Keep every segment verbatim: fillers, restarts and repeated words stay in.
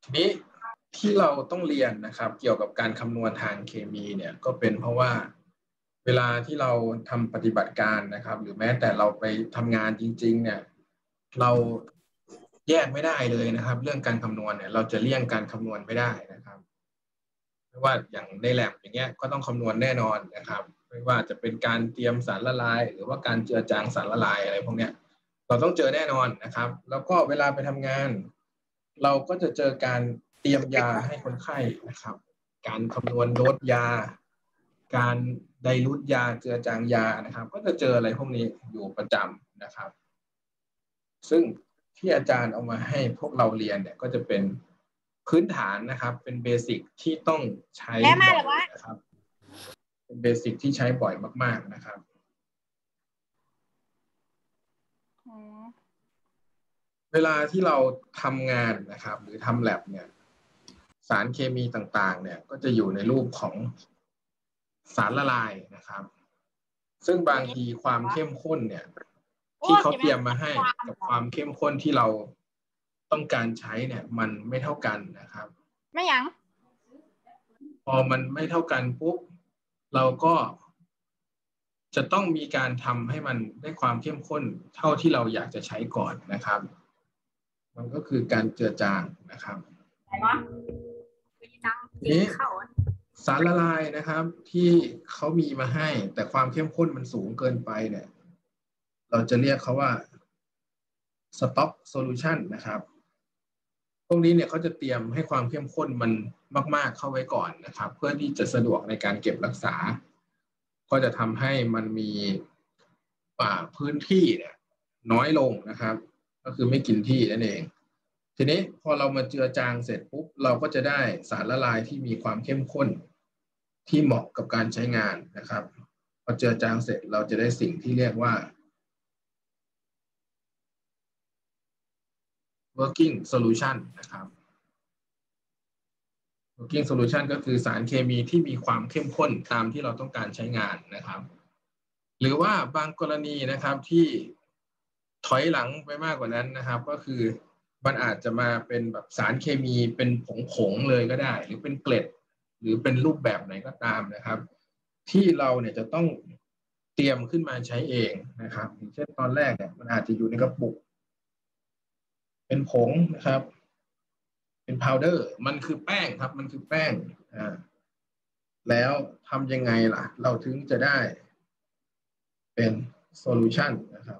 ทีนี้ที่เราต้องเรียนนะครับเกี่ยวกับการคำนวณทางเคมีเนี่ยก็เป็นเพราะว่าเวลาที่เราทำปฏิบัติการนะครับหรือแม้แต่เราไปทำงานจริงๆเนี่ยเราแยกไม่ได้เลยนะครับเรื่องการคำนวณเนี่ยเราจะเลี่ยงการคำนวณไม่ได้นะครับไม่ว่าอย่างในแลบอย่างเงี้ยก็ต้องคำนวณแน่นอนนะครับไม่ว่าจะเป็นการเตรียมสารละลายหรือว่าการเจือจางสารละลายอะไรพวกเนี้ยเราต้องเจอแน่นอนนะครับแล้วก็เวลาไปทำงานเราก็จะเจอการเตรียมยาให้คนไข้นะครับการคำนวณโดสยาการไดลูทยาเจือจางยานะครับก็จะเจออะไรพวกนี้อยู่ประจำนะครับซึ่งที่อาจารย์เอามาให้พวกเราเรียนเนี่ยก็จะเป็นพื้นฐานนะครับเป็นเบสิกที่ต้องใช้บ่อยนะครับเป็นเบสิกที่ใช้บ่อยมากๆนะครับเวลาที่เราทำงานนะครับหรือทำแลบเนี่ยสารเคมีต่างๆเนี่ยก็จะอยู่ในรูปของสารละลายนะครับซึ่งบางทีความเข้มข้นเนี่ยที่เขาเตรียมมาให้กับความเข้มข้นที่เราต้องการใช้เนี่ยมันไม่เท่ากันนะครับไม่ยังพอมันไม่เท่ากันปุ๊บเราก็จะต้องมีการทำให้มันได้ความเข้มข้นเท่าที่เราอยากจะใช้ก่อนนะครับมันก็คือการเจือจางนะครับนี้สารละลายนะครับที่เขามีมาให้แต่ความเข้มข้นมันสูงเกินไปเนี่ยเราจะเรียกเขาว่า stock solution นะครับพวกนี้เนี่ยเขาจะเตรียมให้ความเข้มข้นมันมากๆเข้าไว้ก่อนนะครับเพื่อที่จะสะดวกในการเก็บรักษาก็จะทำให้มันมีพื้นที่เนี่ยน้อยลงนะครับก็คือไม่กินที่นั่นเองทีนี้พอเรามาเจือจางเสร็จปุ๊บเราก็จะได้สารละลายที่มีความเข้มข้นที่เหมาะกับการใช้งานนะครับพอเจือจางเสร็จเราจะได้สิ่งที่เรียกว่า working solution นะครับ working solution ก็คือสารเคมีที่มีความเข้มข้นตามที่เราต้องการใช้งานนะครับหรือว่าบางกรณีนะครับที่ถอยหลังไปมากกว่านั้นนะครับก็คือมันอาจจะมาเป็นแบบสารเคมีเป็นผงๆเลยก็ได้หรือเป็นเกล็ดหรือเป็นรูปแบบไหนก็ตามนะครับที่เราเนี่ยจะต้องเตรียมขึ้นมาใช้เองนะครับอย่างเช่นตอนแรกเนี่ยมันอาจจะอยู่ในกระปุกเป็นผงนะครับเป็นพาวเดอร์มันคือแป้งครับมันคือแป้งอ่าแล้วทำยังไงล่ะเราถึงจะได้เป็นโซลูชันนะครับ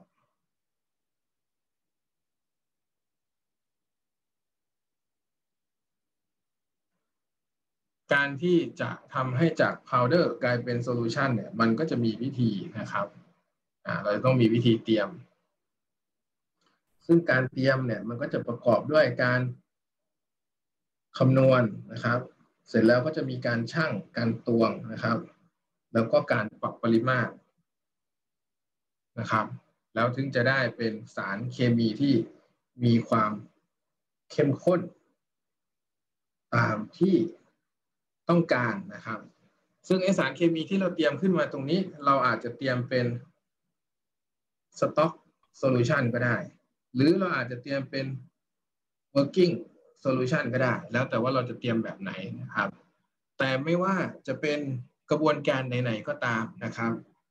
การที่จะทำให้จากพาวเดอร์กลายเป็นโซลูชันเนี่ยมันก็จะมีวิธีนะครับอ่าเราต้องมีวิธีเตรียมซึ่งการเตรียมเนี่ยมันก็จะประกอบด้วยการคำนวณนะครับเสร็จแล้วก็จะมีการชั่งการตวงนะครับแล้วก็การปรับปริมาตรนะครับแล้วถึงจะได้เป็นสารเคมีที่มีความเข้มข้นตามที่ต้องการนะครับซึ่งไอสารเคมีที่เราเตรียมขึ้นมาตรงนี้เราอาจจะเตรียมเป็น stock solution ก็ได้หรือเราอาจจะเตรียมเป็น working solution ก็ได้แล้วแต่ว่าเราจะเตรียมแบบไหนนะครับแต่ไม่ว่าจะเป็นกระบวนการไหนๆก็ตามนะครับ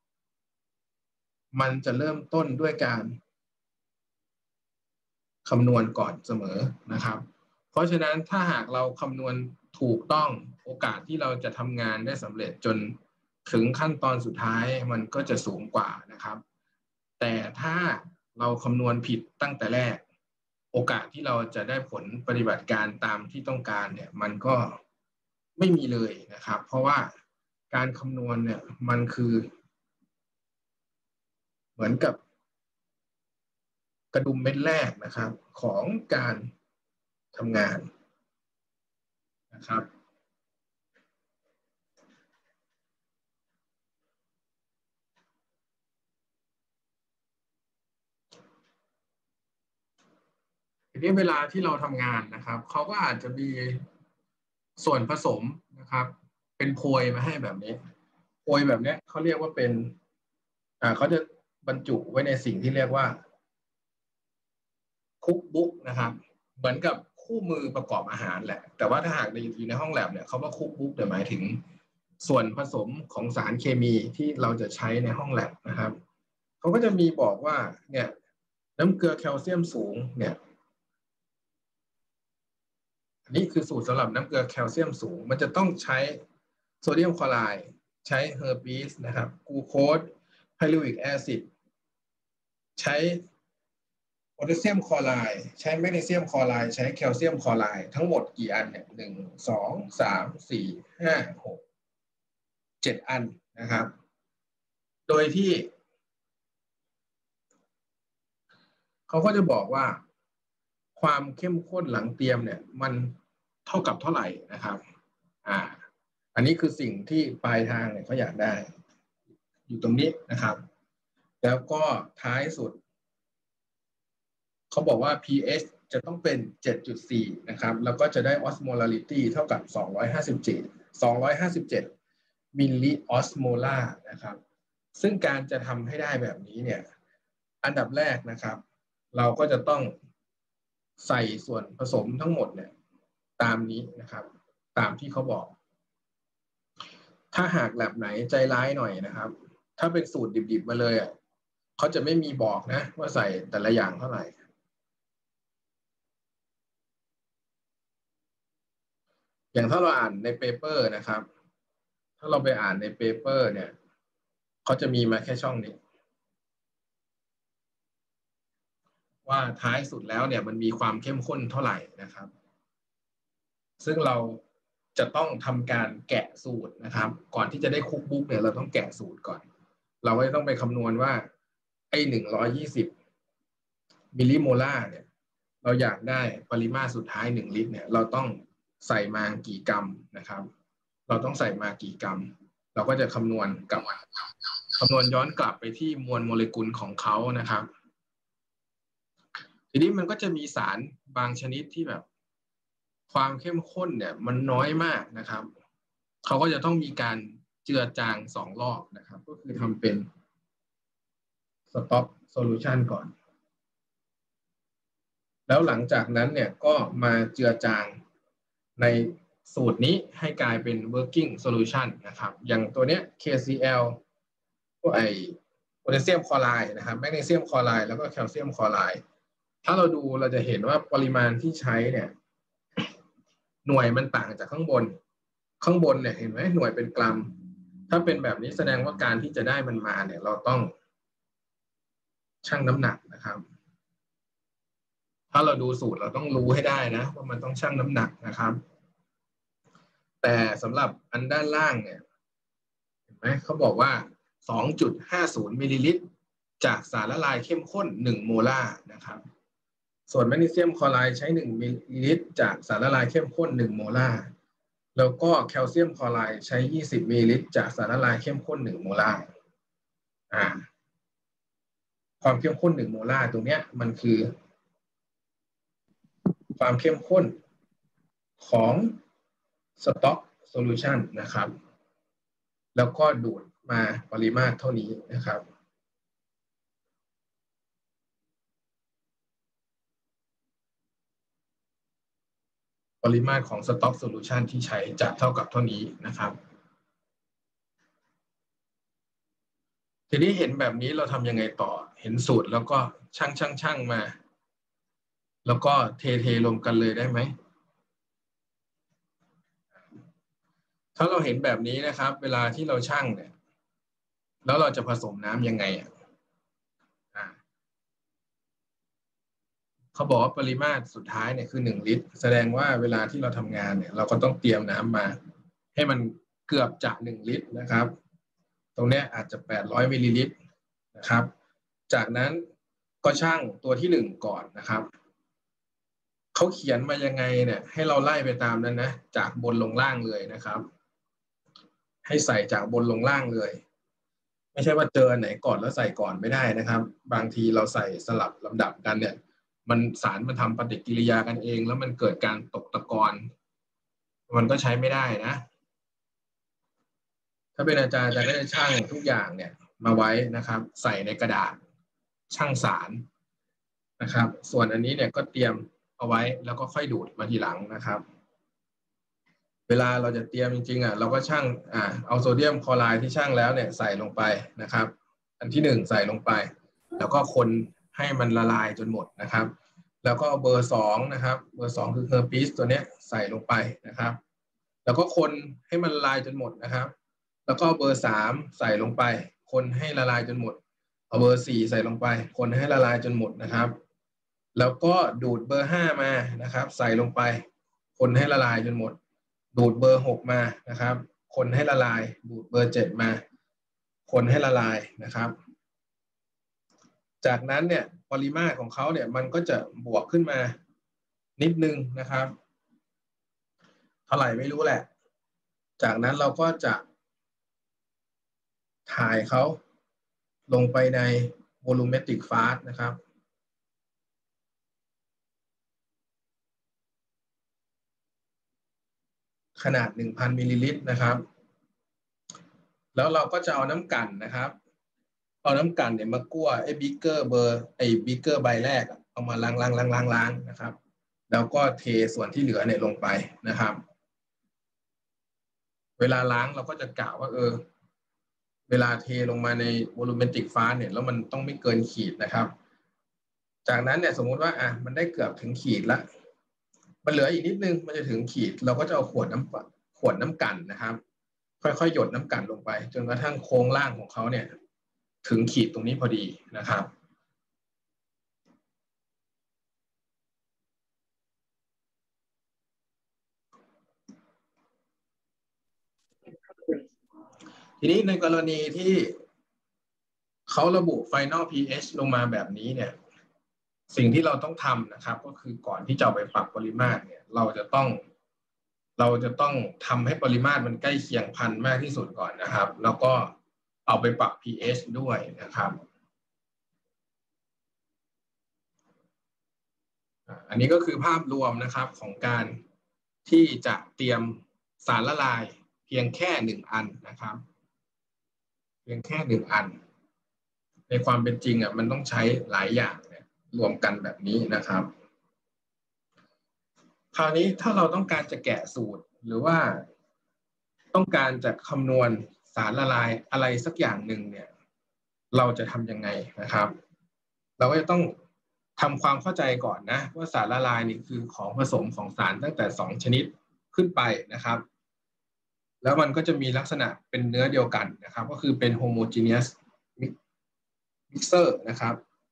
มันจะเริ่มต้นด้วยการคำนวณก่อนเสมอนะครับเพราะฉะนั้นถ้าหากเราคำนวณถูกต้องโอกาสที่เราจะทำงานได้สำเร็จจนถึงขั้นตอนสุดท้ายมันก็จะสูงกว่านะครับแต่ถ้าเราคำนวณผิดตั้งแต่แรกโอกาสที่เราจะได้ผลปฏิบัติการตามที่ต้องการเนี่ยมันก็ไม่มีเลยนะครับเพราะว่าการคำนวณเนี่ยมันคือเหมือนกับกระดุมเม็ดแรกนะครับของการทำงานนะครับทีนี้เวลาที่เราทำงานนะครับเขาก็อาจจะมีส่วนผสมนะครับเป็นโพยมาให้แบบนี้โพยแบบนี้เขาเรียกว่าเป็นอ่าเขาจะบรรจุไว้ในสิ่งที่เรียกว่าคุกบุ๊กนะครับเหมือนกับคุคู่มือประกอบอาหารแหละแต่ว่าถ้าหากในอยู่ในห้องแลบเนี่ยเขาว่าคุกบุ๊กเนี่ยหมายถึงส่วนผสมของสารเคมีที่เราจะใช้ในห้องแลบนะครับเขาก็จะมีบอกว่าเนี่ยน้ำเกลือแคลเซียมสูงเนี่ยอันนี้คือสูตรสำหรับน้ำเกลือแคลเซียมสูงมันจะต้องใช้โซเดียมคลอไรด์ใช้เฮอร์บีสนะครับกลูโคสไฮลูริกแอซิดใช้โพแทสเซียมคลอไรด์ใช้แมกนีเซียมคลอไรด์ใช้แคลเซียมคลอไรด์ทั้งหมดกี่อันเนี่ยหนึ่งสองสามสี่ห้าหกเจ็ดอันนะครับโดยที่เขาก็จะบอกว่าความเข้มข้นหลังเตรียมเนี่ยมันเท่ากับเท่าไหร่นะครับอ่าอันนี้คือสิ่งที่ปลายทางเนี่ยเขาอยากได้อยู่ตรงนี้นะครับแล้วก็ท้ายสุดเขาบอกว่า pH จะต้องเป็น เจ็ดจุดสี่ นะครับแล้วก็จะได้ osmolarity เท่ากับสองร้อยห้าสิบเจ็ด สองร้อยห้าสิบเจ็ดมิลลิออสโมลาร์นะครับซึ่งการจะทำให้ได้แบบนี้เนี่ยอันดับแรกนะครับเราก็จะต้องใส่ส่วนผสมทั้งหมดเนี่ยตามนี้นะครับตามที่เขาบอกถ้าหากแลบไหนใจร้ายหน่อยนะครับถ้าเป็นสูตรดิบๆมาเลยอ่ะเขาจะไม่มีบอกนะว่าใส่แต่ละอย่างเท่าไหร่อย่างถ้าเราอ่านในเปเปอร์นะครับถ้าเราไปอ่านในเปเปอร์เนี่ยเขาจะมีมาแค่ช่องนี้ว่าท้ายสุดแล้วเนี่ยมันมีความเข้มข้นเท่าไหร่นะครับซึ่งเราจะต้องทำการแกะสูตรนะครับก่อนที่จะได้คุกบุ๊กเนี่ยเราต้องแกะสูตรก่อนเราก็ต้องไปคำนวณว่าไอ้หนึ่งร้อยยี่สิบมิลลิโมลาร์เนี่ยเราอยากได้ปริมาตรสุดท้ายหนึ่งลิตรเนี่ยเราต้องใส่มากี่กรัมนะครับเราต้องใส่มากี่กรัมเราก็จะคำนวณกับคำนวณย้อนกลับไปที่มวลโมเลกุลของเขานะครับทีนี้มันก็จะมีสารบางชนิดที่แบบความเข้มข้นเนี่ยมันน้อยมากนะครับเขาก็จะต้องมีการเจือจางสองรอบนะครับก็คือทำเป็น stop solution ก่อนแล้วหลังจากนั้นเนี่ยก็มาเจือจางในสูตรนี้ให้กลายเป็น working solution นะครับอย่างตัวเนี้ย เค ซี แอล พวกไอโพแทสเซียมคลอไรด์นะครับแมกนีเซียมคลอไรด์แล้วก็แคลเซียมคลอไรด์ถ้าเราดูเราจะเห็นว่าปริมาณที่ใช้เนี่ยหน่วยมันต่างจากข้างบนข้างบนเนี่ยเห็นไหมหน่วยเป็นกรัมถ้าเป็นแบบนี้แสดงว่าการที่จะได้มันมาเนี่ยเราต้องชั่งน้ำหนักนะครับถ้าเราดูสูตรเราต้องรู้ให้ได้นะว่ามันต้องชั่งน้ำหนักนะครับแต่สำหรับอันด้านล่างเนี่ยเห็นไหมเขาบอกว่า สองจุดห้าศูนย์ มิลลิลิตรจากสารละลายเข้มข้นหนึ่งโมลาร์นะครับส่วนแมกนีเซียมคลอไรด์ใช้หนึ่งมิลลิลิตรจากสารละลายเข้มข้นหนึ่งโมลาร์แล้วก็แคลเซียมคลอไรด์ใช้ยี่สิบมิลลิลิตรจากสารละลายเข้มข้นหนึ่งโมลาร์อ่าความเข้มข้นหนึ่งโมลาร์ตรงเนี้ยมันคือความเข้มข้นของ stock solution นะครับแล้วก็ดูดมาปริมาตรเท่านี้นะครับปริมาตรของ stock solution ที่ใช้จะเท่ากับเท่านี้นะครับทีนี้เห็นแบบนี้เราทำยังไงต่อเห็นสูตรแล้วก็ช่างช่างช่างมาแล้วก็เทเทรวมกันเลยได้ไหมถ้าเราเห็นแบบนี้นะครับเวลาที่เราช่างเนี่ยแล้วเราจะผสมน้ำยังไงอ่ะเขาบอกว่าปริมาตรสุดท้ายเนี่ยคือหนึ่งลิตรแสดงว่าเวลาที่เราทำงานเนี่ยเราก็ต้องเตรียมน้ำมาให้มันเกือบจะหนึ่งลิตรนะครับตรงนี้อาจจะแปดร้อยมิลลิลิตรนะครับจากนั้นก็ช่างตัวที่หนึ่งก่อนนะครับเขาเขียนมายังไงเนี่ยให้เราไล่ไปตามนั้นนะจากบนลงล่างเลยนะครับให้ใส่จากบนลงล่างเลยไม่ใช่ว่าเจอไหนก่อนแล้วใส่ก่อนไม่ได้นะครับบางทีเราใส่สลับลำดับกันเนี่ยมันสารมันทำปฏิกิริยากันเองแล้วมันเกิดการตกตะกอนมันก็ใช้ไม่ได้นะถ้าเป็นอาจารย์อาจารย์ก็จะชั่งทุกอย่างเนี่ยมาไว้นะครับใส่ในกระดาษชั่งสารนะครับส่วนอันนี้เนี่ยก็เตรียมเอาไว้แล้วก็ค่อยดูดมาทีหลังนะครับเวลาเราจะเตรียมจริงๆอ่ะเราก็ชั่งอ่าเอาโซเดียมคลอไรด์ที่ชั่งแล้วเนี่ยใส่ลงไปนะครับอันที่หนึ่งใส่ลงไปแล้วก็คนให้มันละลายจนหมดนะครับแล้วก็เบอร์สองนะครับเบอร์สองคือเฮอร์ปิสตัวเนี้ยใส่ลงไปนะครับแล้วก็คนให้มันละลายจนหมดนะครับแล้วก็เบอร์สามใส่ลงไปคนให้ละลายจนหมดเอาเบอร์สี่ใส่ลงไปคนให้ละลายจนหมดนะครับแล้วก็ดูดเบอร์ห้ามานะครับใส่ลงไปคนให้ละลายจนหมดดูดเบอร์หกมานะครับคนให้ละลายดูดเบอร์เจ็ดมาคนให้ละลายนะครับจากนั้นเนี่ยปริมาตรของเขาเนี่ยมันก็จะบวกขึ้นมานิดนึงนะครับเท่าไหร่ไม่รู้แหละจากนั้นเราก็จะถ่ายเขาลงไปใน volumetric fast นะครับขนาด หนึ่งพัน มิลลิลิตรนะครับแล้วเราก็จะเอาน้ำกั่นนะครับเอาน้ำกั่นเนี่ยมากั้วไอ้บิ๊กเกอร์เบอร์ไอ้บิ๊กเกอร์ใบแรกเอามาล้างล้างล้างล้างล้างนะครับแล้วก็เทส่วนที่เหลือเนี่ยลงไปนะครับเวลาล้างเราก็จะกะว่าเออเวลาเทลงมาใน volumetric fast เนี่ยแล้วมันต้องไม่เกินขีดนะครับจากนั้นเนี่ยสมมุติว่าอ่ะมันได้เกือบถึงขีดละมันเหลืออีกนิดนึงมันจะถึงขีดเราก็จะเอาขวดน้ำขวดน้ำกั่นนะครับค่อยๆหยดน้ำกั่นลงไปจนกระทั่งโครงล่างของเขาเนี่ยถึงขีดตรงนี้พอดีนะครับทีนี้ในกรณีที่เขาระบุ Final พี เอช ลงมาแบบนี้เนี่ยสิ่งที่เราต้องทำนะครับก็คือก่อนที่จะเอาไปปรับปริมาตรเนี่ยเราจะต้องเราจะต้องทำให้ปริมาตรมันใกล้เคียงพันมากที่สุดก่อนนะครับแล้วก็เอาไปปรับ พี เอช ด้วยนะครับอันนี้ก็คือภาพรวมนะครับของการที่จะเตรียมสารละลายเพียงแค่หนึ่งอันนะครับเพียงแค่หนึ่งอันในความเป็นจริงอ่ะมันต้องใช้หลายอย่างเนี่ยรวมกันแบบนี้นะครับคราวนี้ถ้าเราต้องการจะแกะสูตรหรือว่าต้องการจะคำนวณสารละลายอะไรสักอย่างหนึ่งเนี่ยเราจะทำยังไงนะครับเราก็จะต้องทำความเข้าใจก่อนนะว่าสารละลายนี่คือของผสมของสารตั้งแต่สองชนิดขึ้นไปนะครับแล้วมันก็จะมีลักษณะเป็นเนื้อเดียวกันนะครับก็คือเป็น homogeneous mixer นะครับ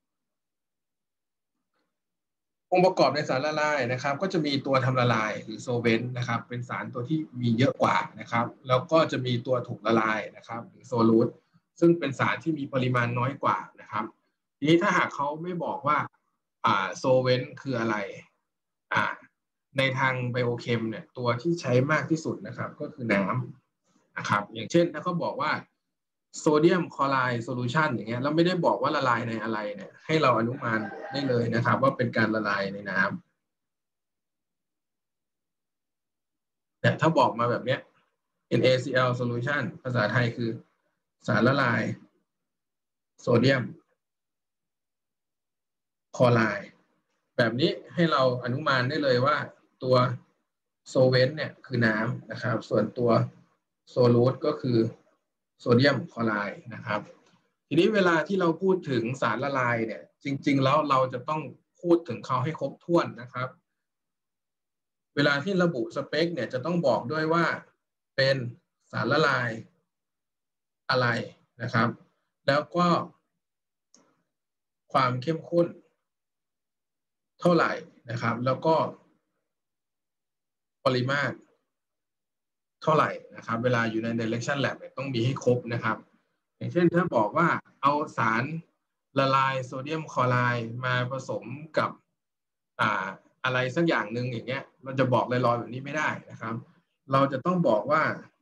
องค์ประกอบในสารละลายนะครับก็จะมีตัวทำละลายหรือโซเวนต์นะครับเป็นสารตัวที่มีเยอะกว่านะครับแล้วก็จะมีตัวถูกละลายนะครับหรือโซลูตซึ่งเป็นสารที่มีปริมาณน้อยกว่านะครับทีนี้ถ้าหากเขาไม่บอกว่าอ่าโซเวนต์คืออะไรอ่าในทางไบโอเคมเนี่ยตัวที่ใช้มากที่สุดนะครับก็คือน้ำนะครับอย่างเช่นถ้าเขาบอกว่าโซเดียมคลอไรด์โซลูชันอย่างเงี้ยแล้วไม่ได้บอกว่าละลายในอะไรเนี่ยให้เราอนุมานได้เลยนะครับว่าเป็นการละลายในน้ำเนี่ยถ้าบอกมาแบบเนี้ย NaCl solution ภาษาไทยคือสารละลายโซเดียมคลอไรด์แบบนี้ให้เราอนุมานได้เลยว่าตัวโซเวนต์เนี่ยคือน้ำนะครับส่วนตัวโซลูตก็คือโซเดียมคลอไรด์นะครับทีนี้เวลาที่เราพูดถึงสารละลายเนี่ยจริงๆแล้วเราจะต้องพูดถึงเขาให้ครบถ้วนนะครับเวลาที่ระบุสเปคเนี่ยจะต้องบอกด้วยว่าเป็นสารละลายอะไรนะครับแล้วก็ความเข้มข้นเท่าไหร่นะครับแล้วก็ปริมาตรเท่าไหร่นะครับเวลาอยู่ใน Direction Lab ต้องมีให้ครบนะครับอย่างเช่นถ้าบอกว่าเอาสารละลายโซเดียมคลอไรด์มาผสมกับอ่าอะไรสักอย่างหนึ่งอย่างเงี้ยเราจะบอกลอยๆแบบนี้ไม่ได้นะครับเราจะต้องบอกว่า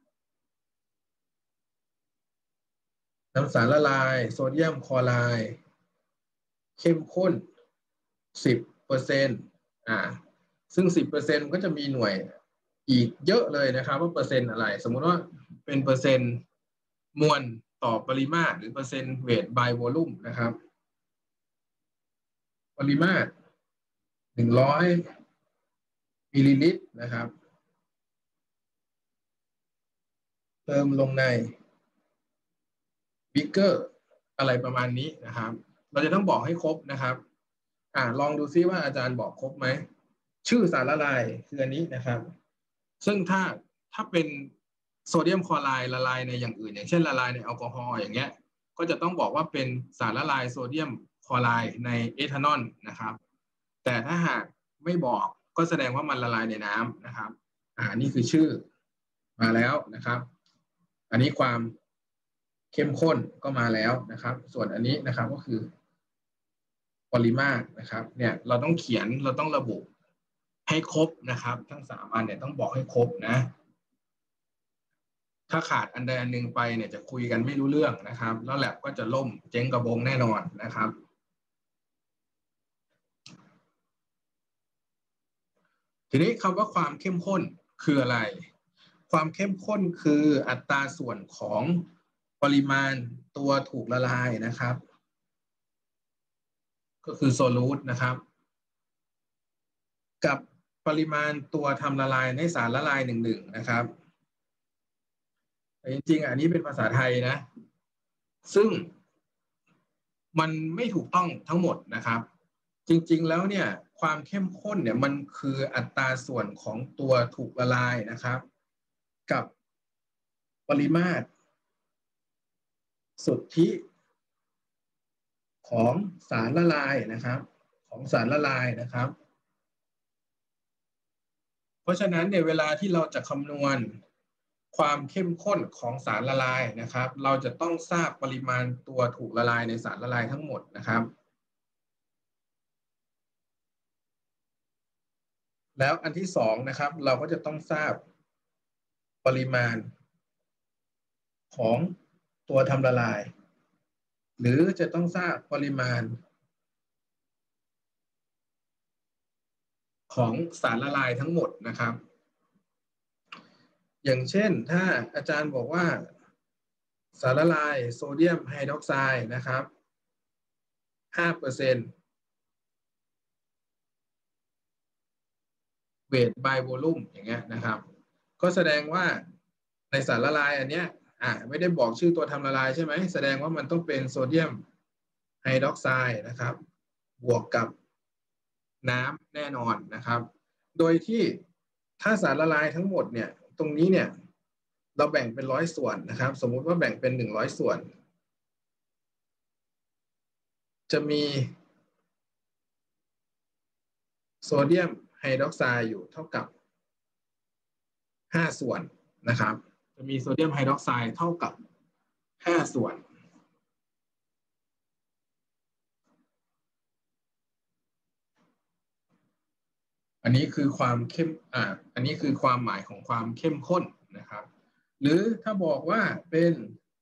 น้ำสารละลายโซเดียมคลอไรด์เข้มข้นสิบเปอร์เซ็นต์อ่าซึ่งสิบเปอร์เซ็นต์ก็จะมีหน่วยอีกเยอะเลยนะครับว่าเปอร์เซ็นต์อะไรสมมุติว่าเป็นเปอร์เซ็นต์มวลต่อปริมาตรหรือเปอร์เซ็นต์เวท by volume นะครับปริมาตรหนึ่งร้อยมิลลิลิตรนะครับเติมลงในบิ๊กเกอร์อะไรประมาณนี้นะครับเราจะต้องบอกให้ครบนะครับอ่าลองดูซิว่าอาจารย์บอกครบไหมชื่อสารละลายคืออันนี้นะครับซึ่งถ้าถ้าเป็นโซเดียมคลอไรด์ละลายในอย่างอื่นอย่างเช่นละลายในแอลกอฮอล์อย่างเงี้ยก็จะต้องบอกว่าเป็นสารละลายโซเดียมคลอไรด์ในเอทานอลนะครับแต่ถ้าหากไม่บอกก็แสดงว่ามันละลายในน้ำนะครับอ่านี่คือชื่อมาแล้วนะครับอันนี้ความเข้มข้นก็มาแล้วนะครับส่วนอันนี้นะครับก็คือปริมาตรนะครับเนี่ยเราต้องเขียนเราต้องระบุให้ครบนะครับทั้งสามอันเนี่ยต้องบอกให้ครบนะถ้าขาดอันใดอันหนึ่งไปเนี่ยจะคุยกันไม่รู้เรื่องนะครับแล้วแลบก็จะล่มเจ๊งกระบงแน่นอนนะครับทีนี้คำว่าความเข้มข้นคืออะไรความเข้มข้นคืออัตราส่วนของปริมาณตัวถูกละลายนะครับก็คือโซลูทนะครับกับปริมาณตัวทำละลายในสารละลายหนึ่งหนึ่งนะครับแต่จริงๆอันนี้เป็นภาษาไทยนะซึ่งมันไม่ถูกต้องทั้งหมดนะครับจริงๆแล้วเนี่ยความเข้มข้นเนี่ยมันคืออัตราส่วนของตัวถูกละลายนะครับกับปริมาตรสุทธิของสารละลายนะครับของสารละลายนะครับเพราะฉะนั้นเนี่ยเวลาที่เราจะคำนวณความเข้มข้นของสารละลายนะครับเราจะต้องทราบปริมาณตัวถูกละลายในสารละลายทั้งหมดนะครับแล้วอันที่สองนะครับเราก็จะต้องทราบปริมาณของตัวทำละลายหรือจะต้องทราบปริมาณของสารละลายทั้งหมดนะครับอย่างเช่นถ้าอาจารย์บอกว่าสารละลายโซเดียมไฮดรอกไซด์นะครับห้าเปอร์เซ็นต์เวท by volume อย่างเงี้ยนะครับก็แสดงว่าในสารละลายอันเนี้ยอ่าไม่ได้บอกชื่อตัวทำละลายใช่ไหมแสดงว่ามันต้องเป็นโซเดียมไฮดรอกไซด์นะครับบวกกับน้ำแน่นอนนะครับโดยที่ถ้าสารละลายทั้งหมดเนี่ยตรงนี้เนี่ยเราแบ่งเป็นร้อยส่วนนะครับสมมุติว่าแบ่งเป็นหนึ่งร้อยส่วนจะมีโซเดียมไฮดรอกไซด์อยู่เท่ากับห้าส่วนนะครับจะมีโซเดียมไฮดรอกไซด์เท่ากับห้าส่วนอันนี้คือความเข้มอ่าอันนี้คือความหมายของความเข้มข้นนะครับหรือถ้าบอกว่าเป็น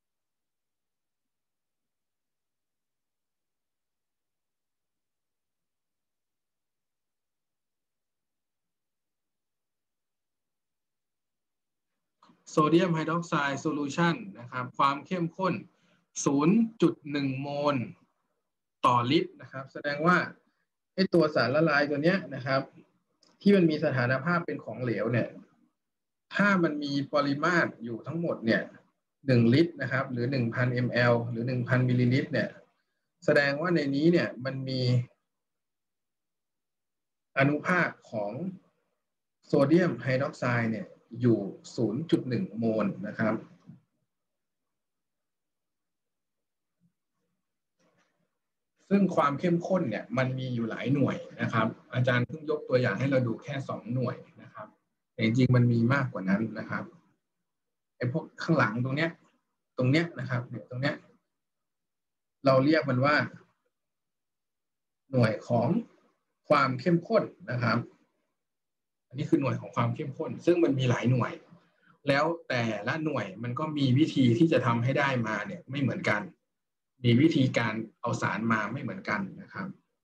โซเดียมไฮดรอกไซด์โซลูชันนะครับความเข้มข้น ศูนย์จุดหนึ่ง โมลต่อลิตรนะครับแสดงว่าไอ้ตัวสารละลายตัวเนี้ยนะครับที่มันมีสถานภาพเป็นของเหลวเนี่ยถ้ามันมีปริมาตรอยู่ทั้งหมดเนี่ยหนึ่งลิตรนะครับหรือหนึ่งพันมลหรือหนึ่งพันมิลลิลิตรเนี่ยแสดงว่าในนี้เนี่ยมันมีอนุภาคของโซเดียมไฮดรอกไซด์เนี่ยอยู่ ศูนย์จุดหนึ่ง โมลนะครับซึ่งความเข้มข้นเนี่ยมันมีอยู่หลายหน่วยนะครับอาจารย์เพิ่งยกตัวอย่างให้เราดูแค่สองหน่วยนะครับแต่จริงๆมันมีมากกว่านั้นนะครับไอ้พวกข้างหลังตรงเนี้ยตรงเนี้ยนะครับเนี่ยตรงเนี้ยเราเรียกมันว่าหน่วยของความเข้มข้นนะครับอันนี้คือหน่วยของความเข้มข้นซึ่งมันมีหลายหน่วยแล้วแต่ละหน่วยมันก็มีวิธีที่จะทำให้ได้มาเนี่ยไม่เหมือนกันมีวิธีการเอาสารมาไม่เหมือนกันนะครับ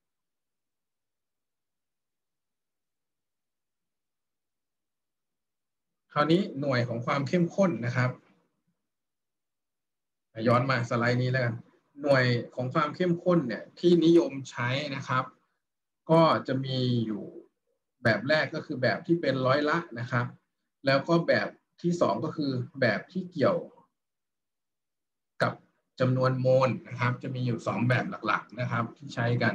คราวนี้หน่วยของความเข้มข้นนะครับย้อนมาสไลด์นี้แล้วกันหน่วยของความเข้มข้นเนี่ยที่นิยมใช้นะครับก็จะมีอยู่แบบแรกก็คือแบบที่เป็นร้อยละนะครับแล้วก็แบบที่สองก็คือแบบที่เกี่ยวกับจำนวนโมลนะครับจะมีอยู่สองแบบหลักๆนะครับที่ใช้กัน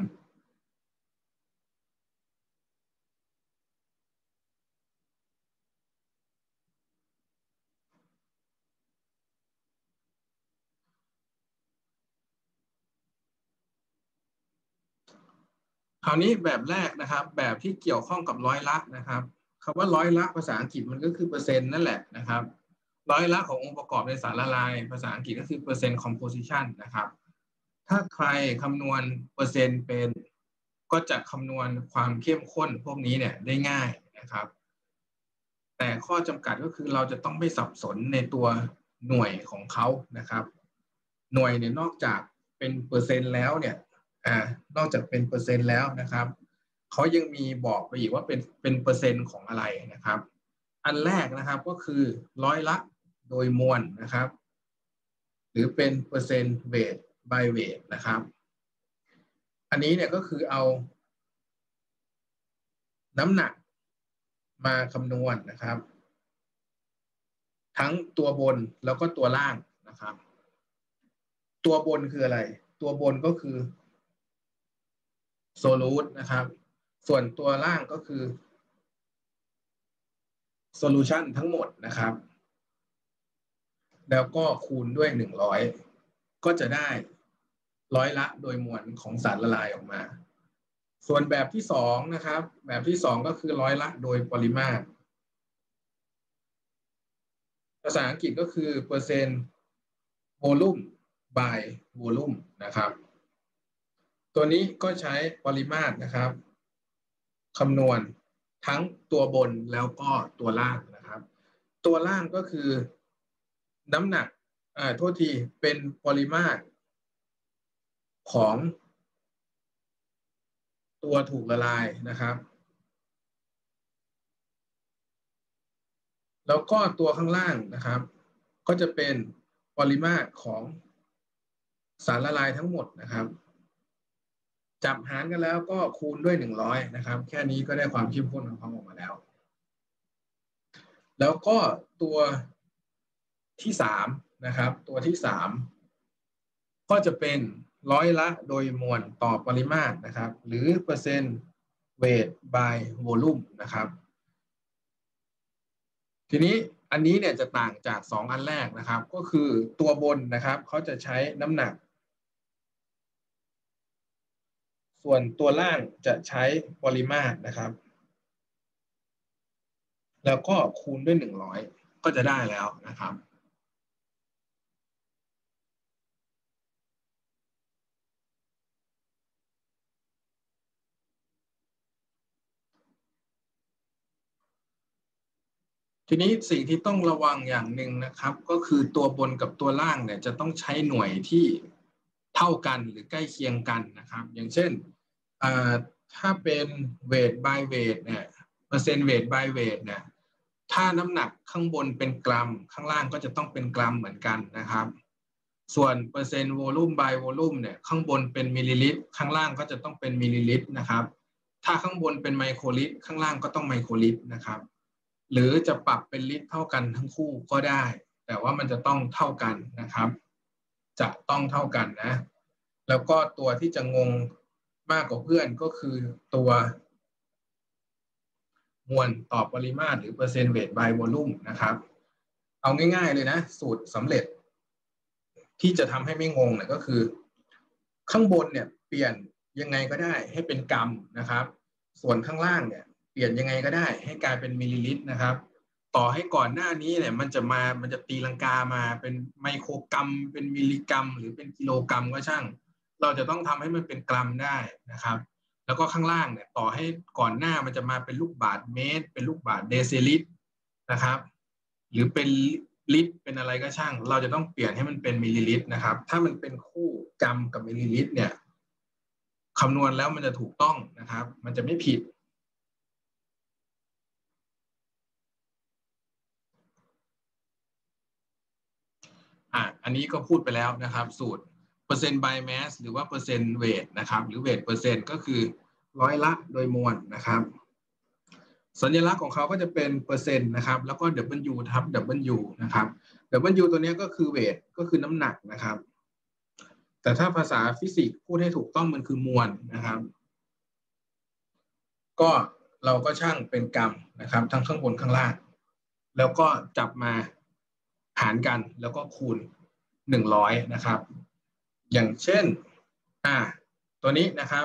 คราวนี้แบบแรกนะครับแบบที่เกี่ยวข้องกับร้อยละนะครับคำว่าร้อยละภาษาอังกฤษมันก็คือเปอร์เซ็นต์นั่นแหละนะครับร้อยละขององค์ประกอบในสารละลายภาษาอังกฤษก็คือเปอร์เซ็นต์ composition นะครับถ้าใครคำนวณเปอร์เซ็นต์เป็นก็จะคำนวณความเข้มข้นพวกนี้เนี่ยได้ง่ายนะครับแต่ข้อจำกัดก็คือเราจะต้องไม่สับสนในตัวหน่วยของเขานะครับหน่วยเนี่ยนอกจากเป็นเปอร์เซ็นต์แล้วเนี่ยอ่านอกจากเป็นเปอร์เซ็นต์แล้วนะครับเขายังมีบอกไปอีกว่าเป็นเป็นเปอร์เซ็นต์ของอะไรนะครับอันแรกนะครับก็คือร้อยละโดยมวลนะครับหรือเป็นเปอร์เซ็นต์เวท by เวทนะครับอันนี้เนี่ยก็คือเอาน้ำหนักมาคำนวณนะครับทั้งตัวบนแล้วก็ตัวล่างนะครับตัวบนคืออะไรตัวบนก็คือโซลูทนะครับส่วนตัวล่างก็คือโซลูชันทั้งหมดนะครับแล้วก็คูณด้วยหนึ่งร้อยก็จะได้ร้อยละโดยมวลของสารละลายออกมาส่วนแบบที่สองนะครับแบบที่สองก็คือร้อยละโดยปริมาตรภาษาอังกฤษก็คือเปอร์เซ็นต์โวลูม by โวลูมนะครับตัวนี้ก็ใช้ปริมาตรนะครับคำนวณทั้งตัวบนแล้วก็ตัวล่างนะครับตัวล่างก็คือน้ำหนักอ่าโทษทีเป็นปริมาตรของตัวถูกละลายนะครับแล้วก็ตัวข้างล่างนะครับก็จะเป็นปริมาตรของสารละลายทั้งหมดนะครับจับหารกันแล้วก็คูณด้วยหนึ่งร้อยนะครับแค่นี้ก็ได้ความเข้มข้นของเขาออกมาแล้วแล้วก็ตัวที่สามนะครับตัวที่สามก็จะเป็นร้อยละโดยมวลต่อปริมาตรนะครับหรือเปอร์เซ็นต์ weight by volume นะครับทีนี้อันนี้เนี่ยจะต่างจากสองอันแรกนะครับก็คือตัวบนนะครับเขาจะใช้น้ำหนักส่วนตัวล่างจะใช้ปริมาตรนะครับแล้วก็คูณด้วยหนึ่งร้อยก็จะได้แล้วนะครับทีนี้สิ่งที่ต้องระวังอย่างหนึ่งนะครับก็คือตัวบนกับตัวล่างเนี่ยจะต้องใช้หน่วยที่เท่ากันหรือใกล้เคียงกันนะครับอย่างเช่นถ้าเป็นเวท by เวทเนี่ยเปอร์เซ็นต์เวท by เวทเนี่ยถ้าน้ำหนักข้างบนเป็นกรัมข้างล่างก็จะต้องเป็นกรัมเหมือนกันนะครับส่วนเปอร์เซ็นต์โวลูม by โวลูมเนี่ยข้างบนเป็นมิลลิลิตรข้างล่างก็จะต้องเป็นมิลลิลิตรนะครับถ้าข้างบนเป็นไมโครลิตรข้างล่างก็ต้องไมโครลิตรนะครับหรือจะปรับเป็นลิตรเท่ากันทั้งคู่ก็ได้แต่ว่ามันจะต้องเท่ากันนะครับจะต้องเท่ากันนะแล้วก็ตัวที่จะงงมากกว่าเพื่อนก็คือตัวมวลต่อปริมาตรหรือเปอร์เซ็นต์เวท by วอลลุ่มนะครับเอาง่ายๆเลยนะสูตรสำเร็จที่จะทำให้ไม่งงเนี่ยก็คือข้างบนเนี่ยเปลี่ยนยังไงก็ได้ให้เป็นกรัมนะครับส่วนข้างล่างเนี่ยเปลี่ยนยังไงก็ได้ให้กลายเป็นมิลลิลิตรนะครับต่อให้ก่อนหน้านี้เนี่ยมันจะมามันจะตีลังกามาเป็นไมโครกรัมเป็นมิลลิกรัมหรือเป็นกิโลกรัมก็ช่างเราจะต้องทำให้มันเป็นกรัมได้นะครับแล้วก็ข้างล่างเนี่ยต่อให้ก่อนหน้ามันจะมาเป็นลูกบาศก์เมตรเป็นลูกบาศก์เดซิลิตรนะครับหรือเป็นลิตรเป็นอะไรก็ช่างเราจะต้องเปลี่ยนให้มันเป็นมิลลิลิตรนะครับถ้ามันเป็นคู่กรัมกับมิลลิลิตรเนี่ยคำนวณแล้วมันจะถูกต้องนะครับมันจะไม่ผิดอ่ะอันนี้ก็พูดไปแล้วนะครับสูตรเปอร์เซ็นต์ by mass หรือว่าเปอร์เซ็นต์เวทนะครับหรือเวทเปอร์เซ็นต์ก็คือร้อยละโดยมวลนะครับสัญลักษณ์ของเขาก็จะเป็นเปอร์เซ็นต์นะครับแล้วก็ W ทับ W นะครับ W ตัวนี้ก็คือเวทก็คือน้ำหนักนะครับแต่ถ้าภาษาฟิสิกส์พูดให้ถูกต้องมันคือมวลนะครับก็เราก็ช่างเป็นกรัมนะครับทั้งข้างบนข้างล่างแล้วก็จับมาหารกันแล้วก็คูณหนึ่งร้อยนะครับอย่างเช่นอ่าตัวนี้นะครับ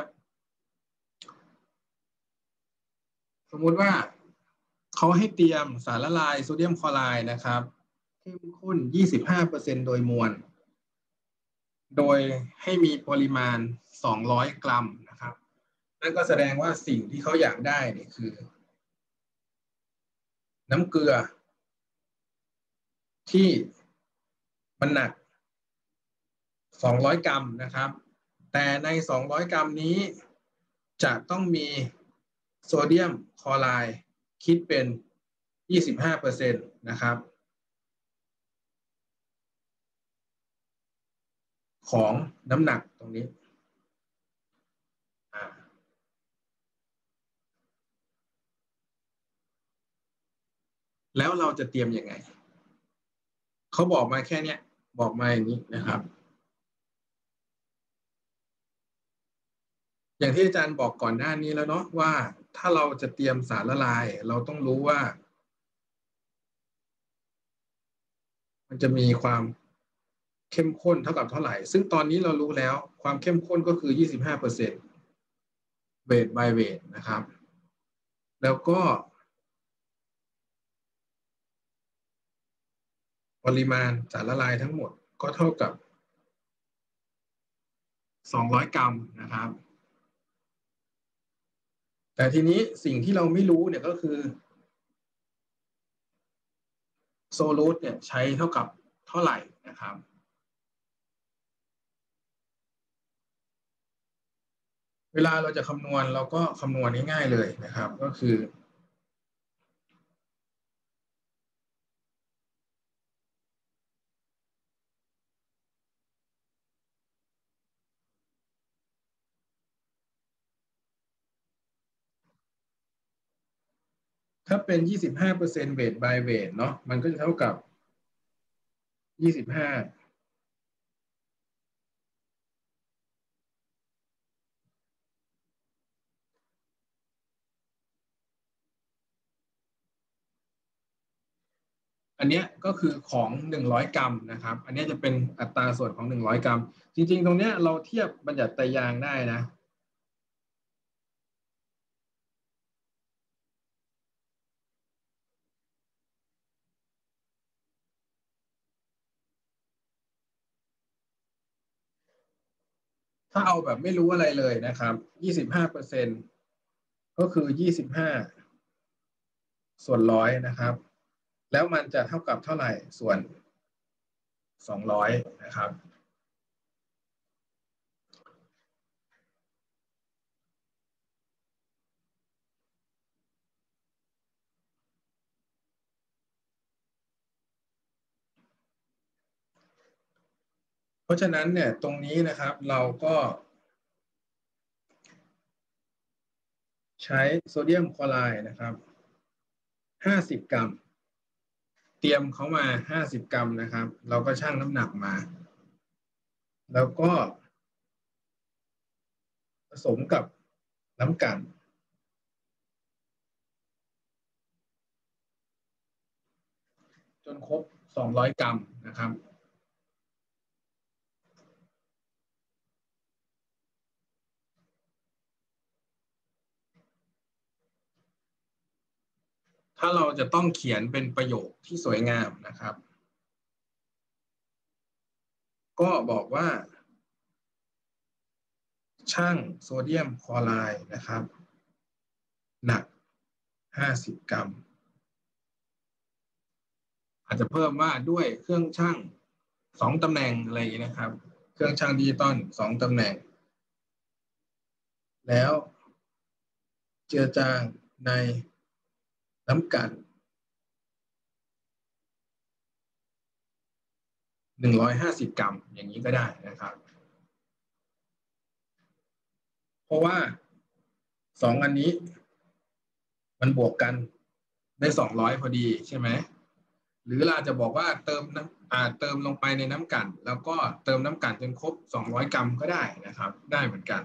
สมมุติว่าเขาให้เตรียมสารละลายโซเดียมคลอไรด์นะครับเข้มข้น ยี่สิบห้าเปอร์เซ็นต์ โดยมวลโดยให้มีปริมาณสองร้อยกรัมนะครับนั่นก็แสดงว่าสิ่งที่เขาอยากได้เนี่ยคือน้ำเกลือที่มันหนักสองร้อยกรัมนะครับแต่ในสองร้อยกรัมนี้จะต้องมีโซเดียมคลอไรด์คิดเป็น ยี่สิบห้าเปอร์เซ็นต์ นะครับของน้ำหนักตรงนี้แล้วเราจะเตรียมยังไงเขาบอกมาแค่นี้บอกมาอย่างนี้นะครับอย่างที่อาจารย์บอกก่อนหน้านี้แล้วเนาะว่าถ้าเราจะเตรียมสารละลายเราต้องรู้ว่ามันจะมีความเข้มข้นเท่ากับเท่าไหร่ซึ่งตอนนี้เรารู้แล้วความเข้มข้นก็คือ ยี่สิบห้าเปอร์เซ็นต์ เวท by เวทนะครับแล้วก็ปริมาณสารละลายทั้งหมดก็เท่ากับสองร้อยกรัมนะครับแต่ทีนี้สิ่งที่เราไม่รู้เนี่ยก็คือโซลูทเนี่ยใช้เท่ากับเท่าไหร่นะครับเวลาเราจะคำนวณเราก็คำนวณง่ายๆเลยนะครับก็คือถ้าเป็น ยี่สิบห้าเปอร์เซ็นต์ weight by weight เนาะมันก็จะเท่ากับยี่สิบห้าอันนี้ก็คือของหนึ่งร้อยกรัมนะครับอันนี้จะเป็นอัตราส่วนของหนึ่งร้อยกรัมจริงๆตรงนี้เราเทียบบัญญัติไตรยางค์ได้นะถ้าเอาแบบไม่รู้อะไรเลยนะครับยี่สิบห้าเปอร์เซ็นต์ก็คือยี่สิบห้าส่วนร้อยนะครับแล้วมันจะเท่ากับเท่าไหร่ส่วนสองร้อยนะครับเพราะฉะนั้นเนี่ยตรงนี้นะครับเราก็ใช้โซเดียมคลอไรด์นะครับห้าสิบกรัมเตรียมเขามาห้าสิบกรัมนะครับเราก็ชั่งน้ำหนักมาแล้วก็ผสมกับน้ำกลั่นจนครบสองร้อยกรัมนะครับถ้าเราจะต้องเขียนเป็นประโยคที่สวยงามนะครับก็บอกว่าช่างโซเดียมคลอไรด์นะครับหนักห้าสิบกรัมอาจจะเพิ่มว่าด้วยเครื่องช่างสองตำแหน่งอะไรอย่างนี้นะครับเครื่องช่างดิจิตอลสองตำแหน่งแล้วเจือจางในน้ำกลั่นหนึ่งร้อยห้าสิบกรัมอย่างนี้ก็ได้นะครับเพราะว่าสองอันนี้มันบวกกันได้สองร้อยพอดีใช่ไหมหรือเราจะบอกว่าเติมน้ำอ่าเติมลงไปในน้ำกลั่นแล้วก็เติมน้ำกลั่นจนครบสองร้อยกรัมก็ได้นะครับได้เหมือนกัน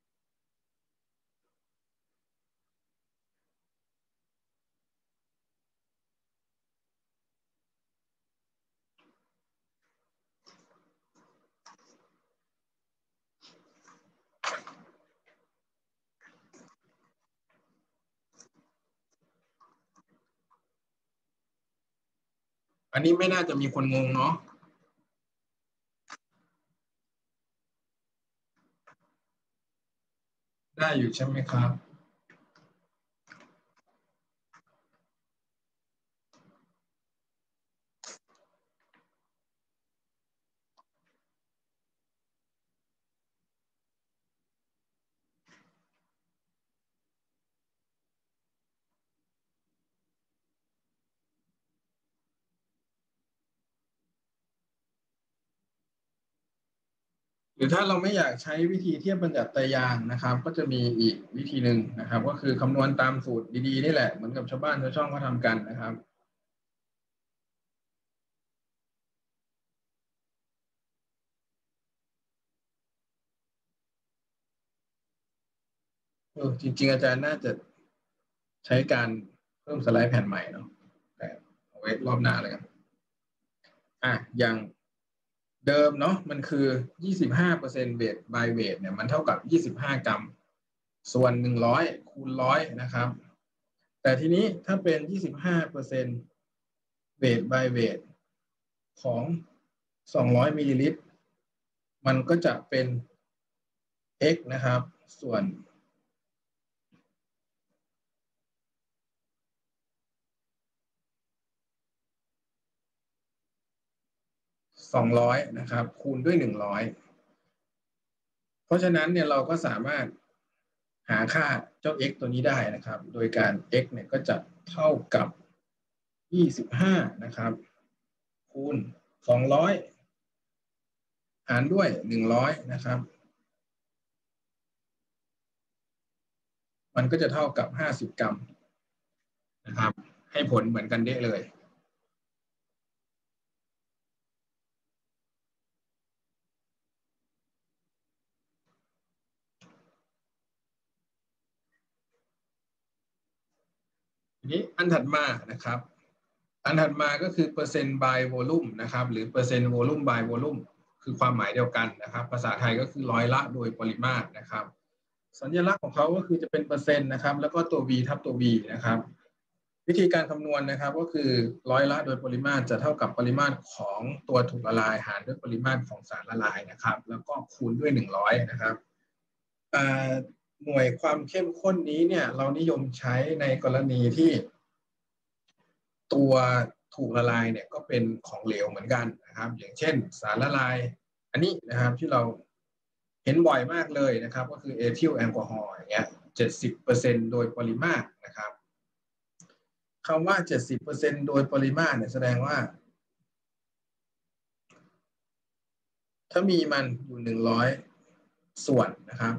อันนี้ไม่น่าจะมีคนงงเนาะได้อยู่ใช่ไหมครับ หรือถ้าเราไม่อยากใช้วิธีเทียบบรรยัตไตรยางค์นะครับก็จะมีอีกวิธีหนึ่งนะครับก็คือคำนวณตามสูตรดีๆนี่แหละเหมือนกับชาวบ้านชาวช่องเขาทำกันนะครับเออจริงๆอาจารย์น่าจะใช้การเพิ่มสไลด์แผ่นใหม่เนาะแต่เอาไว้รอบหน้าเลยกันอ่ะอย่างเดิมเนาะมันคือยี่สิบห้าเปอร์เซ็นต์เวท by เวทเนี่ยมันเท่ากับยี่สิบห้ากรัมส่วนหนึ่งร้อยคูณหนึ่งร้อยนะครับแต่ทีนี้ถ้าเป็นยี่สิบห้าเปอร์เซ็นต์เวท by เวทของสองร้อยมิลลิลิตรมันก็จะเป็น x นะครับส่วนสองร้อยนะครับคูณด้วยหนึ่งร้อยเพราะฉะนั้นเนี่ยเราก็สามารถหาค่าเจ้า x ตัวนี้ได้นะครับโดยการ x เนี่ยก็จะเท่ากับยี่สิบห้านะครับคูณสองร้อยหารด้วยหนึ่งร้อยนะครับมันก็จะเท่ากับห้าสิบกรัมนะครับให้ผลเหมือนกันเดะเลยทีนี้อันถัดมานะครับอันถัดมาก็คือเปอร์เซ็นต์ by volume นะครับหรือเปอร์เซ็นต์ volume by volume คือความหมายเดียวกันนะครับภาษาไทยก็คือร้อยละโดยปริมาตรนะครับสัญลักษณ์ของเขาก็คือจะเป็นเปอร์เซ็นต์นะครับแล้วก็ตัว v ทับตัว v นะครับวิธีการคำนวณนะครับก็คือร้อยละโดยปริมาตรจะเท่ากับปริมาตรของตัวถูกละลายหารด้วยปริมาตรของสารละลายนะครับแล้วก็คูณด้วยหนึ่งร้อยนะครับหน่วยความเข้มข้นนี้เนี่ยเรานิยมใช้ในกรณีที่ตัวถูกละลายเนี่ยก็เป็นของเหลวเหมือนกันนะครับอย่างเช่นสารละลายอันนี้นะครับที่เราเห็นบ่อยมากเลยนะครับก็คือเอทิลแอลกอฮอล์อย่างเงี้ยเจ็ดสิบเปอร์เซ็นต์โดยปริมาตรนะครับคำว่าเจ็ดสิบเปอร์เซ็นต์โดยปริมาตรเนี่ยแสดงว่าถ้ามีมันอยู่หนึ่งร้อยส่วนนะครับ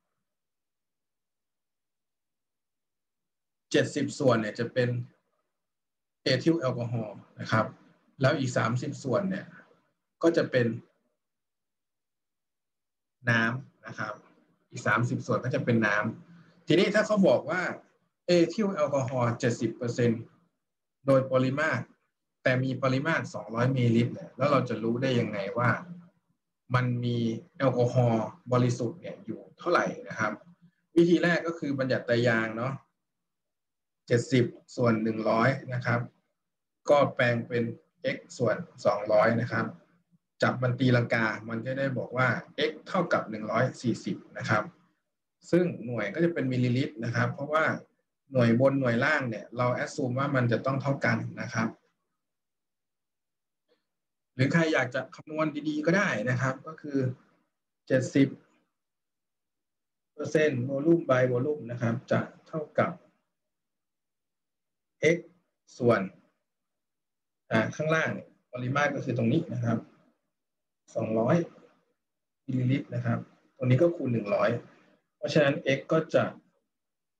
เจ็ดสิบส่วนเนี่ยจะเป็นเอทิลแอลกอฮอล์นะครับแล้วอีกสามสิบส่วนเนี่ยก็จะเป็นน้ำนะครับอีกสามสิบส่วนก็จะเป็นน้ำทีนี้ถ้าเขาบอกว่าเอทิลแอลกอฮอล์เจ็ดสิบเปอร์เซ็นต์โดยปริมาตรแต่มีปริมาตรสองร้อยมิลลิลิตรเนี่ยแล้วเราจะรู้ได้ยังไงว่ามันมีแอลกอฮอล์บริสุทธิ์เนี่ยอยู่เท่าไหร่นะครับวิธีแรกก็คือบัญญัติไตรยางค์เนาะเจ็ดสิบส่วนหนึ่งร้อยนะครับก็แปลงเป็น x ส่วนสองร้อยนะครับจับมันตีลังกามันจะได้บอกว่า x เท่ากับหนึ่งร้อยสี่สิบนะครับซึ่งหน่วยก็จะเป็นมิลลิลิตรนะครับเพราะว่าหน่วยบนหน่วยล่างเนี่ยเราแอดซูมว่ามันจะต้องเท่ากันนะครับหรือใครอยากจะคำนวณดีๆก็ได้นะครับก็คือเจ็ดสิบเปอร์เซ็นต์ volume by volume นะครับจะเท่ากับ x ส่วนอ่าข้างล่างปริมาตรก็คือตรงนี้นะครับสองร้อยมิลลิลิตรนะครับตรงนี้ก็คูณหนึ่งร้อยเพราะฉะนั้น x ก็จะ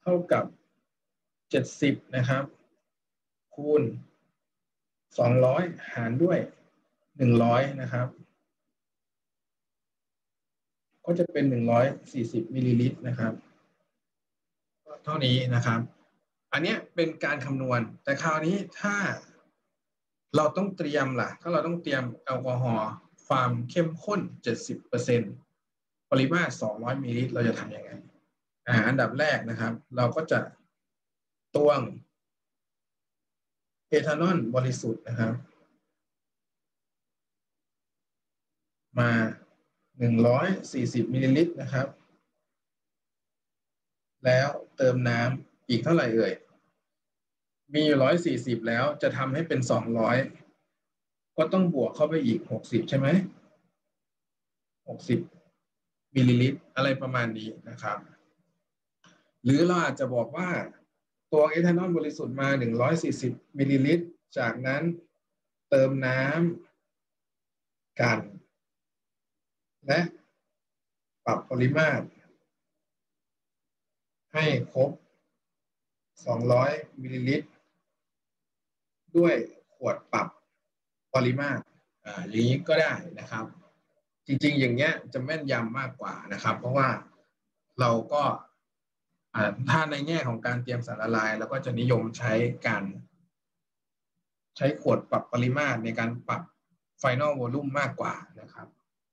เท่ากับเจ็ดสิบนะครับคูณสองร้อยหารด้วยหนึ่งร้อยนะครับก็จะเป็นหนึ่งร้อยสี่สิบมิลลิลิตรนะครับเท่านี้นะครับอันนี้เป็นการคำนวณแต่คราวนี้ถ้าเราต้องเตรียมล่ะถ้าเราต้องเตรียมแอลกอฮอล์ความเข้มข้น เจ็ดสิบเปอร์เซ็นต์ ปริมาตรสองร้อยมิลลิลิตรเราจะทำยังไงอ่าอันดับแรกนะครับเราก็จะตวงเอทานอลบริสุทธิ์นะครับมาหนึ่งร้อยสี่สิบมิลลิลิตรนะครับแล้วเติมน้ำอีกเท่าไหร่เอ่ยมีอยู่ร้อยสี่สิบแล้วจะทำให้เป็นสองร้อยก็ต้องบวกเข้าไปอีกหกสิบใช่ไหมหกสิบมิลลิลิตรอะไรประมาณนี้นะครับหรือเราอาจจะบอกว่าตัวเอทานอลบริสุทธิ์มาหนึ่งร้อยสี่สิบมิลลิลิตรจากนั้นเติมน้ำกันและปรับปริมาตรให้ครบสองร้อยมิลลิลิตรด้วยขวดปรับปริมาตรอ่าอย่างนี้ก็ได้นะครับจริงๆอย่างเงี้ยจะแม่นยำมากกว่านะครับเพราะว่าเราก็อ่าถ้าในแง่ของการเตรียมสารละลายเราก็จะนิยมใช้การใช้ขวดปรับปริมาตรในการปรับ Final Volume มากกว่านะครับ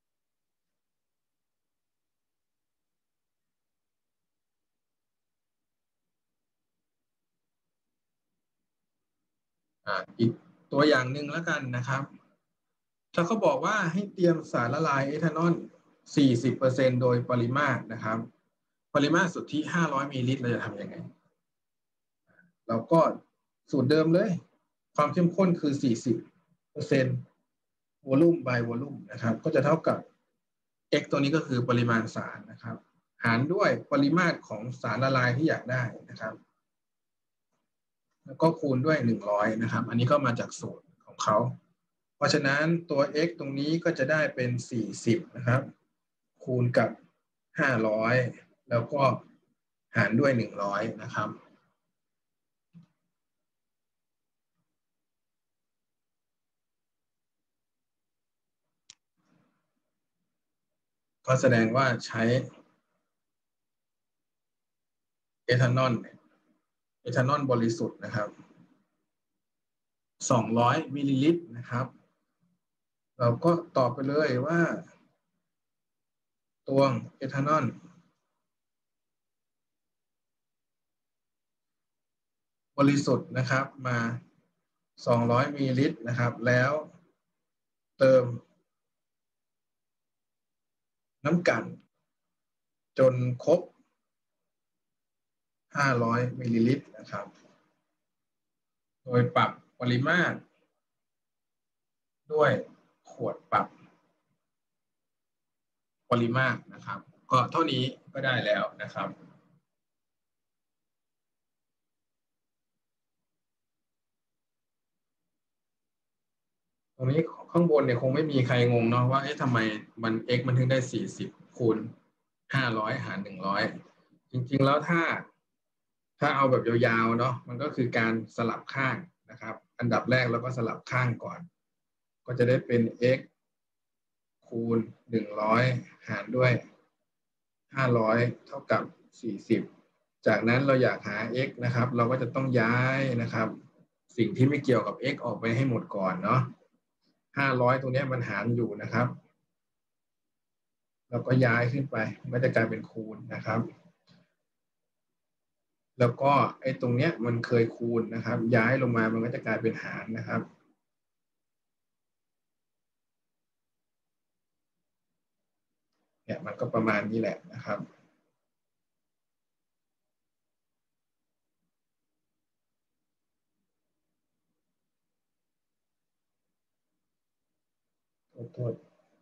อ่าอีกตัวอย่างหนึ่งแล้วกันนะครับถ้าเขาบอกว่าให้เตรียมสารละลายเอทานอลสี่สิบเปอร์เซ็นต์โดยปริมาตรนะครับปริมาตรสุทธิห้าร้อยมิลลิลิตรเราจะทำยังไงเราก็สูตรเดิมเลยความเข้มข้นคือสี่สิบเปอร์เซ็นต์ volume by volume นะครับก็จะเท่ากับ x ตัวนี้ก็คือปริมาณสารนะครับหารด้วยปริมาตรของสารละลายที่อยากได้นะครับแล้วก็คูณด้วยหนึ่งร้อยนะครับอันนี้ก็มาจากสูตรของเขาเพราะฉะนั้นตัว x ตรงนี้ก็จะได้เป็นสี่สิบนะครับคูณกับห้าร้อยแล้วก็หารด้วยหนึ่งร้อยนะครับก็แสดงว่าใช้เอทานอลเอทานอลบริสุทธิ์นะครับสองร้อยมิลลิลิตรนะครับเราก็ตอบไปเลยว่าตวงเอทานอลบริสุทธิ์นะครับมาสองร้อยมิลลิลิตรนะครับแล้วเติมน้ำกันจนครบห้าร้อยมิลลิลิตรนะครับโดยปรับปริมาตรด้วยขวดปรับปริมาตรนะครับก็เท่านี้ก็ได้แล้วนะครับตรงนี้ข้างบนเนี่ยคงไม่มีใครงงเนาะว่าเอ๊ะทำไมมัน x มันถึงได้สี่สิบคูณห้าร้อยหารหนึ่งร้อยจริงๆแล้วถ้าถ้าเอาแบบยาวๆเนาะมันก็คือการสลับข้างนะครับอันดับแรกเราก็สลับข้างก่อนก็จะได้เป็น x คูณหนึ่งร้อยหารด้วยห้าร้อยเท่ากับสี่สิบจากนั้นเราอยากหา x นะครับเราก็จะต้องย้ายนะครับสิ่งที่ไม่เกี่ยวกับ x ออกไปให้หมดก่อนเนาะห้าร้อยตรงนี้มันหารอยู่นะครับเราก็ย้ายขึ้นไปมันก็จะกลายเป็นคูณนะครับแล้วก็ไอ้ตรงเนี้ยมันเคยคูณนะครับย้ายลงมามันก็จะกลายเป็นหารนะครับเนี่ยมันก็ประมาณนี้แหละนะครับโทษ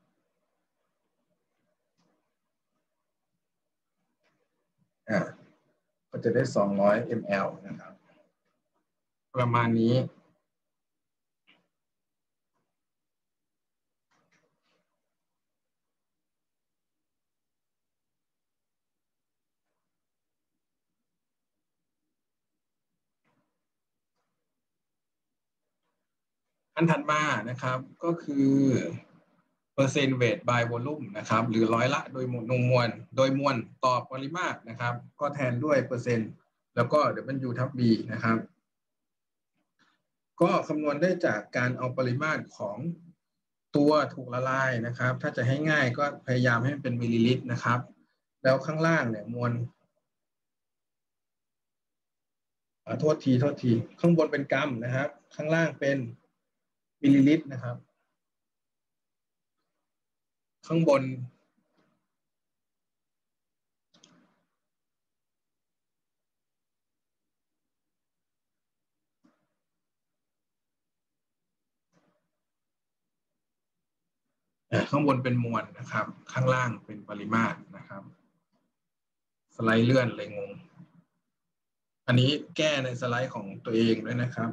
อ่าก็จะได้สองร้อยมลนะครับประมาณนี้อันถัดมานะครับก็คือเปอร์เซ็นต์ weight by volume นะครับหรือร้อยละโดยมวลโดยมวลต่อปริมาตรนะครับก็แทนด้วยเปอร์เซ็นต์แล้วก็ W ทับ B นะครับก็คำนวณได้จากการเอาปริมาตรของตัวถูกละลายนะครับถ้าจะให้ง่ายก็พยายามให้มันเป็นมิลลิลิตรนะครับแล้วข้างล่างเนี่ยมวลโทษทีโทษทีข้างบนเป็นกรัมนะครับข้างล่างเป็นมิลลิลิตรนะครับข้างบนข้างบนเป็นมวลนะครับข้างล่างเป็นปริมาตรนะครับสไลด์เลื่อนเลยงงอันนี้แก้ในสไลด์ของตัวเองด้วยนะครับ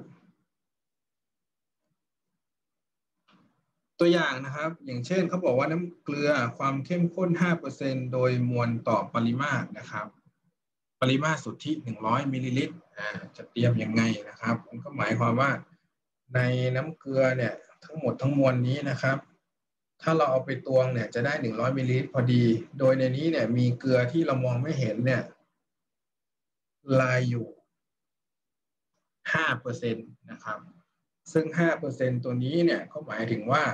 ตัวอย่างนะครับอย่างเช่นเขาบอกว่าน้ำเกลือความเข้มข้น ห้าเปอร์เซ็นต์ โดยมวลต่อปริมาตรนะครับปริมาตรสุทธิหนึ่งร้อยมิลลิลิตรจะเตรียมยังไงนะครับมันก็หมายความว่าในน้ำเกลือเนี่ยทั้งหมดทั้งมวลนี้นะครับถ้าเราเอาไปตวงเนี่ยจะได้หนึ่งร้อยมิลลิลิตรพอดีโดยในนี้เนี่ยมีเกลือที่เรามองไม่เห็นเนี่ยลายอยู่ ห้าเปอร์เซ็นต์ นะครับซึ่ง ห้าเปอร์เซ็นต์ ตัวนี้เนี่ยก็หมายถึงว่า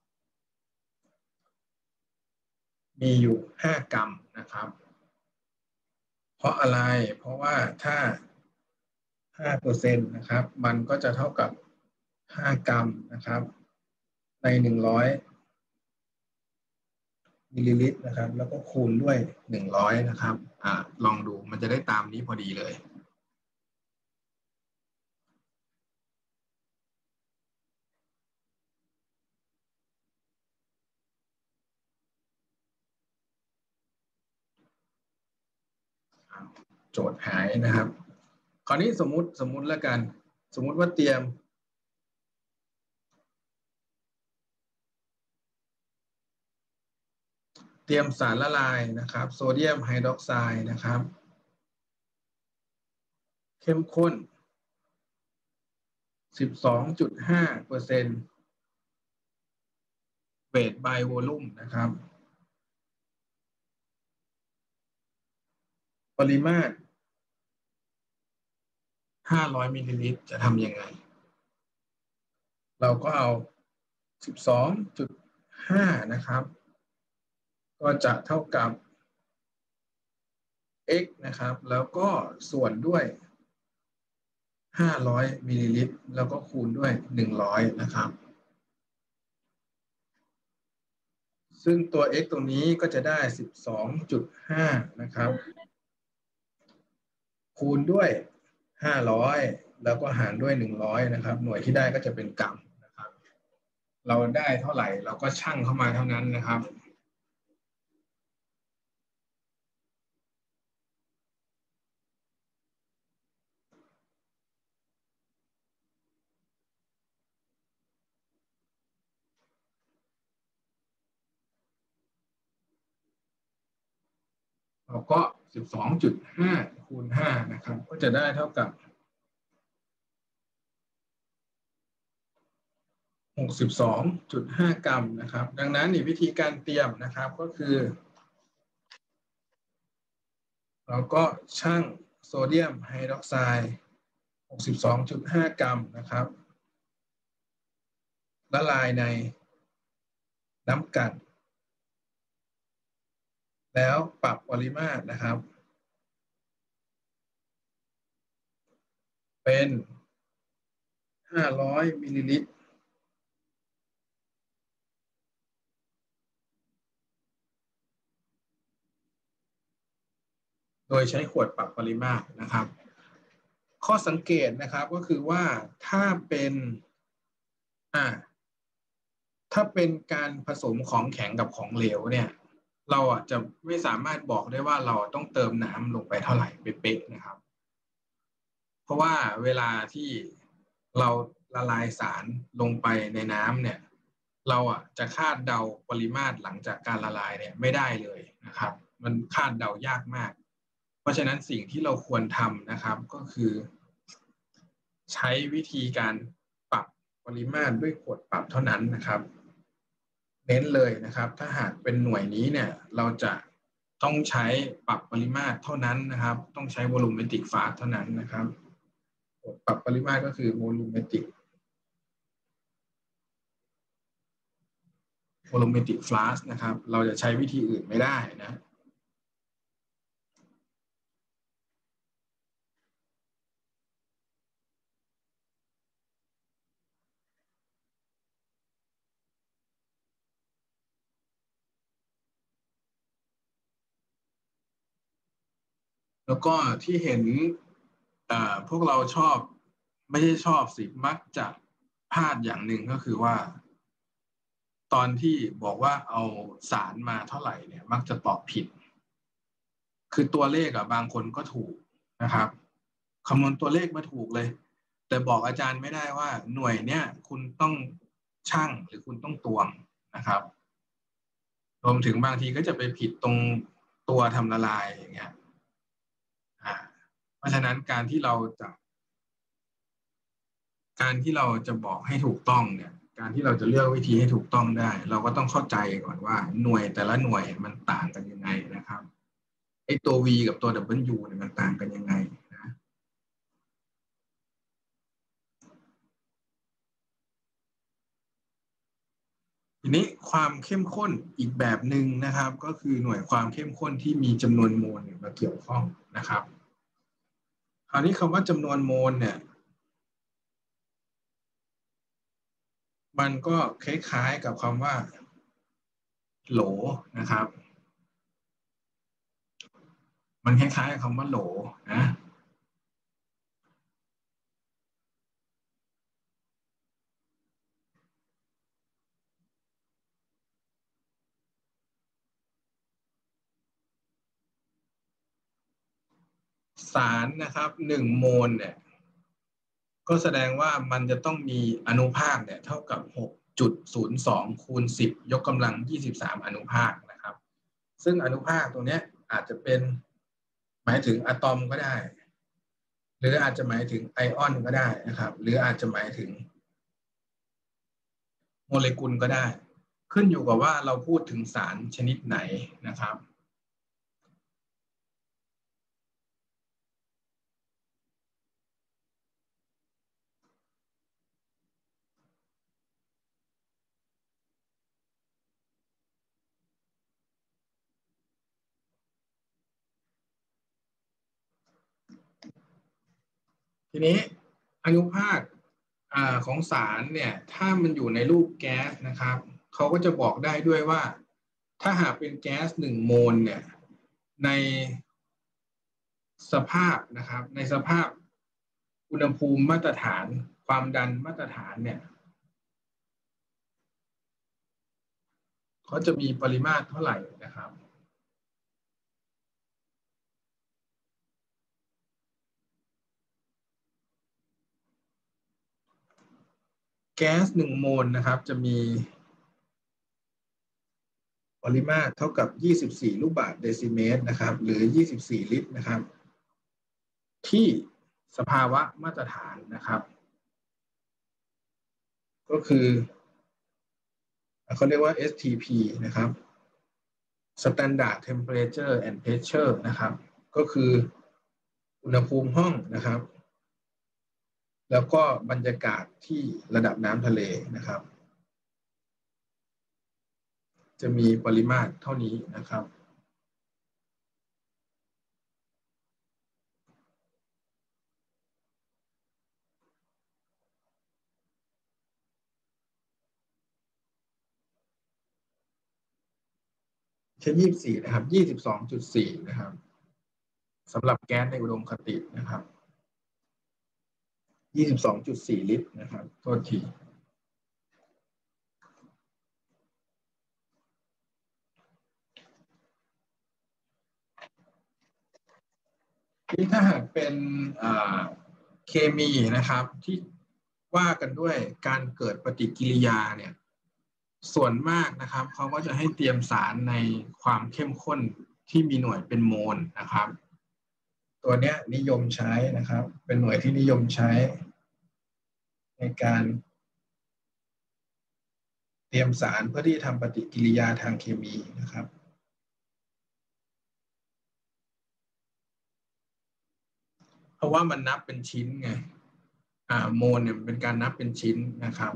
มีอยู่ห้ากรัมนะครับเพราะอะไรเพราะว่าถ้า ห้าเปอร์เซ็นต์ นะครับมันก็จะเท่ากับห้ากรัมนะครับในหนึ่งร้อยมิลลิลิตรนะครับแล้วก็คูณด้วยหนึ่งร้อยนะครับอ่าลองดูมันจะได้ตามนี้พอดีเลยโจทย์หายนะครับคราวนี้สมมุติสมมุติแล้วกันสมมุติว่าเตรียมเตรียมสารละลายนะครับโซเดียมไฮดรอกไซด์นะครับเข้มข้น สิบสองจุดห้าเปอร์เซ็นต์ weight by volume นะครับปริมาตรห้าร้อยมิลลิลิตรจะทำยังไงเราก็เอา สิบสองจุดห้า นะครับก็จะเท่ากับ x นะครับแล้วก็ส่วนด้วยห้าร้อยมิลลิลิตรแล้วก็คูณด้วยหนึ่งร้อยนะครับซึ่งตัว x ตรงนี้ก็จะได้ สิบสองจุดห้า นะครับคูณด้วยห้าร้อยแล้วก็หารด้วยหนึ่งร้อยนะครับหน่วยที่ได้ก็จะเป็นกรัมนะครับเราได้เท่าไหร่เราก็ชั่งเข้ามาเท่านั้นนะครับเราก็ สิบสองจุดห้า คูณห้านะครับก็จะได้เท่ากับหกสิบสองจุดห้า กรัมนะครับดังนั้นวิธีการเตรียมนะครับก็คือเราก็ชั่งโซเดียมไฮดรอกไซด์ หกสิบสองจุดห้า กรัมนะครับละลายในน้ำกลั่นแล้วปรับปริมาตรนะครับเป็นห้าร้อยมิลลิลิตรโดยใช้ขวดปรับปริมาตรนะครับข้อสังเกตนะครับก็คือว่าถ้าเป็นอ่าถ้าเป็นการผสมของแข็งกับของเหลวเนี่ยเราอ่ะจะไม่สามารถบอกได้ว่าเราต้องเติมน้ำลงไปเท่าไหร่เป๊ะๆนะครับเพราะว่าเวลาที่เราละลายสารลงไปในน้ำเนี่ยเราอ่ะจะคาดเดาปริมาตรหลังจากการละลายเนี่ยไม่ได้เลยนะครับมันคาดเดายากมากเพราะฉะนั้นสิ่งที่เราควรทำนะครับก็คือใช้วิธีการปรับปริมาตรด้วยขวดปรับเท่านั้นนะครับเน้นเลยนะครับถ้าหากเป็นหน่วยนี้เนี่ยเราจะต้องใช้ปรับปริมาตรเท่านั้นนะครับต้องใช้ volumetric flask เท่านั้นนะครับขวดปรับปริมาตรก็คือ volumetric volumetric flask นะครับเราจะใช้วิธีอื่นไม่ได้นะแล้วก็ที่เห็นพวกเราชอบไม่ใช่ชอบสิมักจะพลาดอย่างหนึ่งก็คือว่าตอนที่บอกว่าเอาสารมาเท่าไหร่เนี่ยมักจะตอบผิดคือตัวเลขอะบางคนก็ถูกนะครับคำนวณตัวเลขมาถูกเลยแต่บอกอาจารย์ไม่ได้ว่าหน่วยเนี้ยคุณต้องชั่งหรือคุณต้องตวงนะครับรวมถึงบางทีก็จะไปผิดตรงตัวทำละลายอย่างเงี้ยอ่าเพราะฉะนั้นการที่เราจะการที่เราจะบอกให้ถูกต้องเนี่ยการที่เราจะเลือกวิธีให้ถูกต้องได้เราก็ต้องเข้าใจก่อนว่าหน่วยแต่ละหน่วยมันต่างกันยังไงนะครับไอ้ตัว V กับตัว W เนี่ยมันต่างกันยังไงนะทีนี้ความเข้มข้นอีกแบบหนึ่งนะครับก็คือหน่วยความเข้มข้นที่มีจำนวนโมลมาเกี่ยวข้องนะครับคราวนี้คำว่าจำนวนโมลเนี่ยมันก็คล้ายๆกับคำว่าโหลนะครับมันคล้ายๆกับคำว่าโหลนะสารนะครับหนึ่งโมลเนี่ยก็แสดงว่ามันจะต้องมีอนุภาคเนี่ยเท่ากับ หกจุดศูนย์สอง คูณ สิบ ยกกำลัง ยี่สิบสาม อนุภาคนะครับซึ่งอนุภาคตรงนี้อาจจะเป็นหมายถึงอะตอมก็ได้หรืออาจจะหมายถึงไอออนก็ได้นะครับหรืออาจจะหมายถึงโมเลกุลก็ได้ขึ้นอยู่กับว่าเราพูดถึงสารชนิดไหนนะครับทีนี้อนุภาคของสารเนี่ยถ้ามันอยู่ในรูปแก๊สนะครับเขาก็จะบอกได้ด้วยว่าถ้าหากเป็นแก๊สหนึ่งโมลเนี่ยในสภาพนะครับในสภาพอุณหภูมิมาตรฐานความดันมาตรฐานเนี่ยเขาจะมีปริมาตรเท่าไหร่นะครับแก๊สหนึ่งโมลนะครับจะมีปริมาตรเท่ากับยี่สิบสี่ลูกบาศก์เดซิเมตรนะครับหรือยี่สิบสี่ลิตรนะครับที่สภาวะมาตรฐานนะครับก็คือเขาเรียกว่า เอส ที พี นะครับ Standard Temperature and Pressure นะครับก็คืออุณหภูมิห้องนะครับแล้วก็บรรยากาศที่ระดับน้ำทะเลนะครับจะมีปริมาตรเท่านี้นะครับใช้ยี่สิบสี่นะครับยี่สิบสองจุดสี่นะครับสำหรับแก๊สในอุดมคตินะครับยี่สิบสองจุดสี่ลิตรนะครับโทษทีที่ถ้าหากเป็นเคมีนะครับที่ว่ากันด้วยการเกิดปฏิกิริยาเนี่ยส่วนมากนะครับเขาก็จะให้เตรียมสารในความเข้มข้นที่มีหน่วยเป็นโมลนะครับตัวเนี้ยนิยมใช้นะครับเป็นหน่วยที่นิยมใช้ในการรียมสารเพื่อที่ทำปฏิกิริยาทางเคมีนะครับเพราะว่ามันนับเป็นชิ้นไงอ่าโมลเนี่ยเป็นการนับเป็นชิ้นนะครับ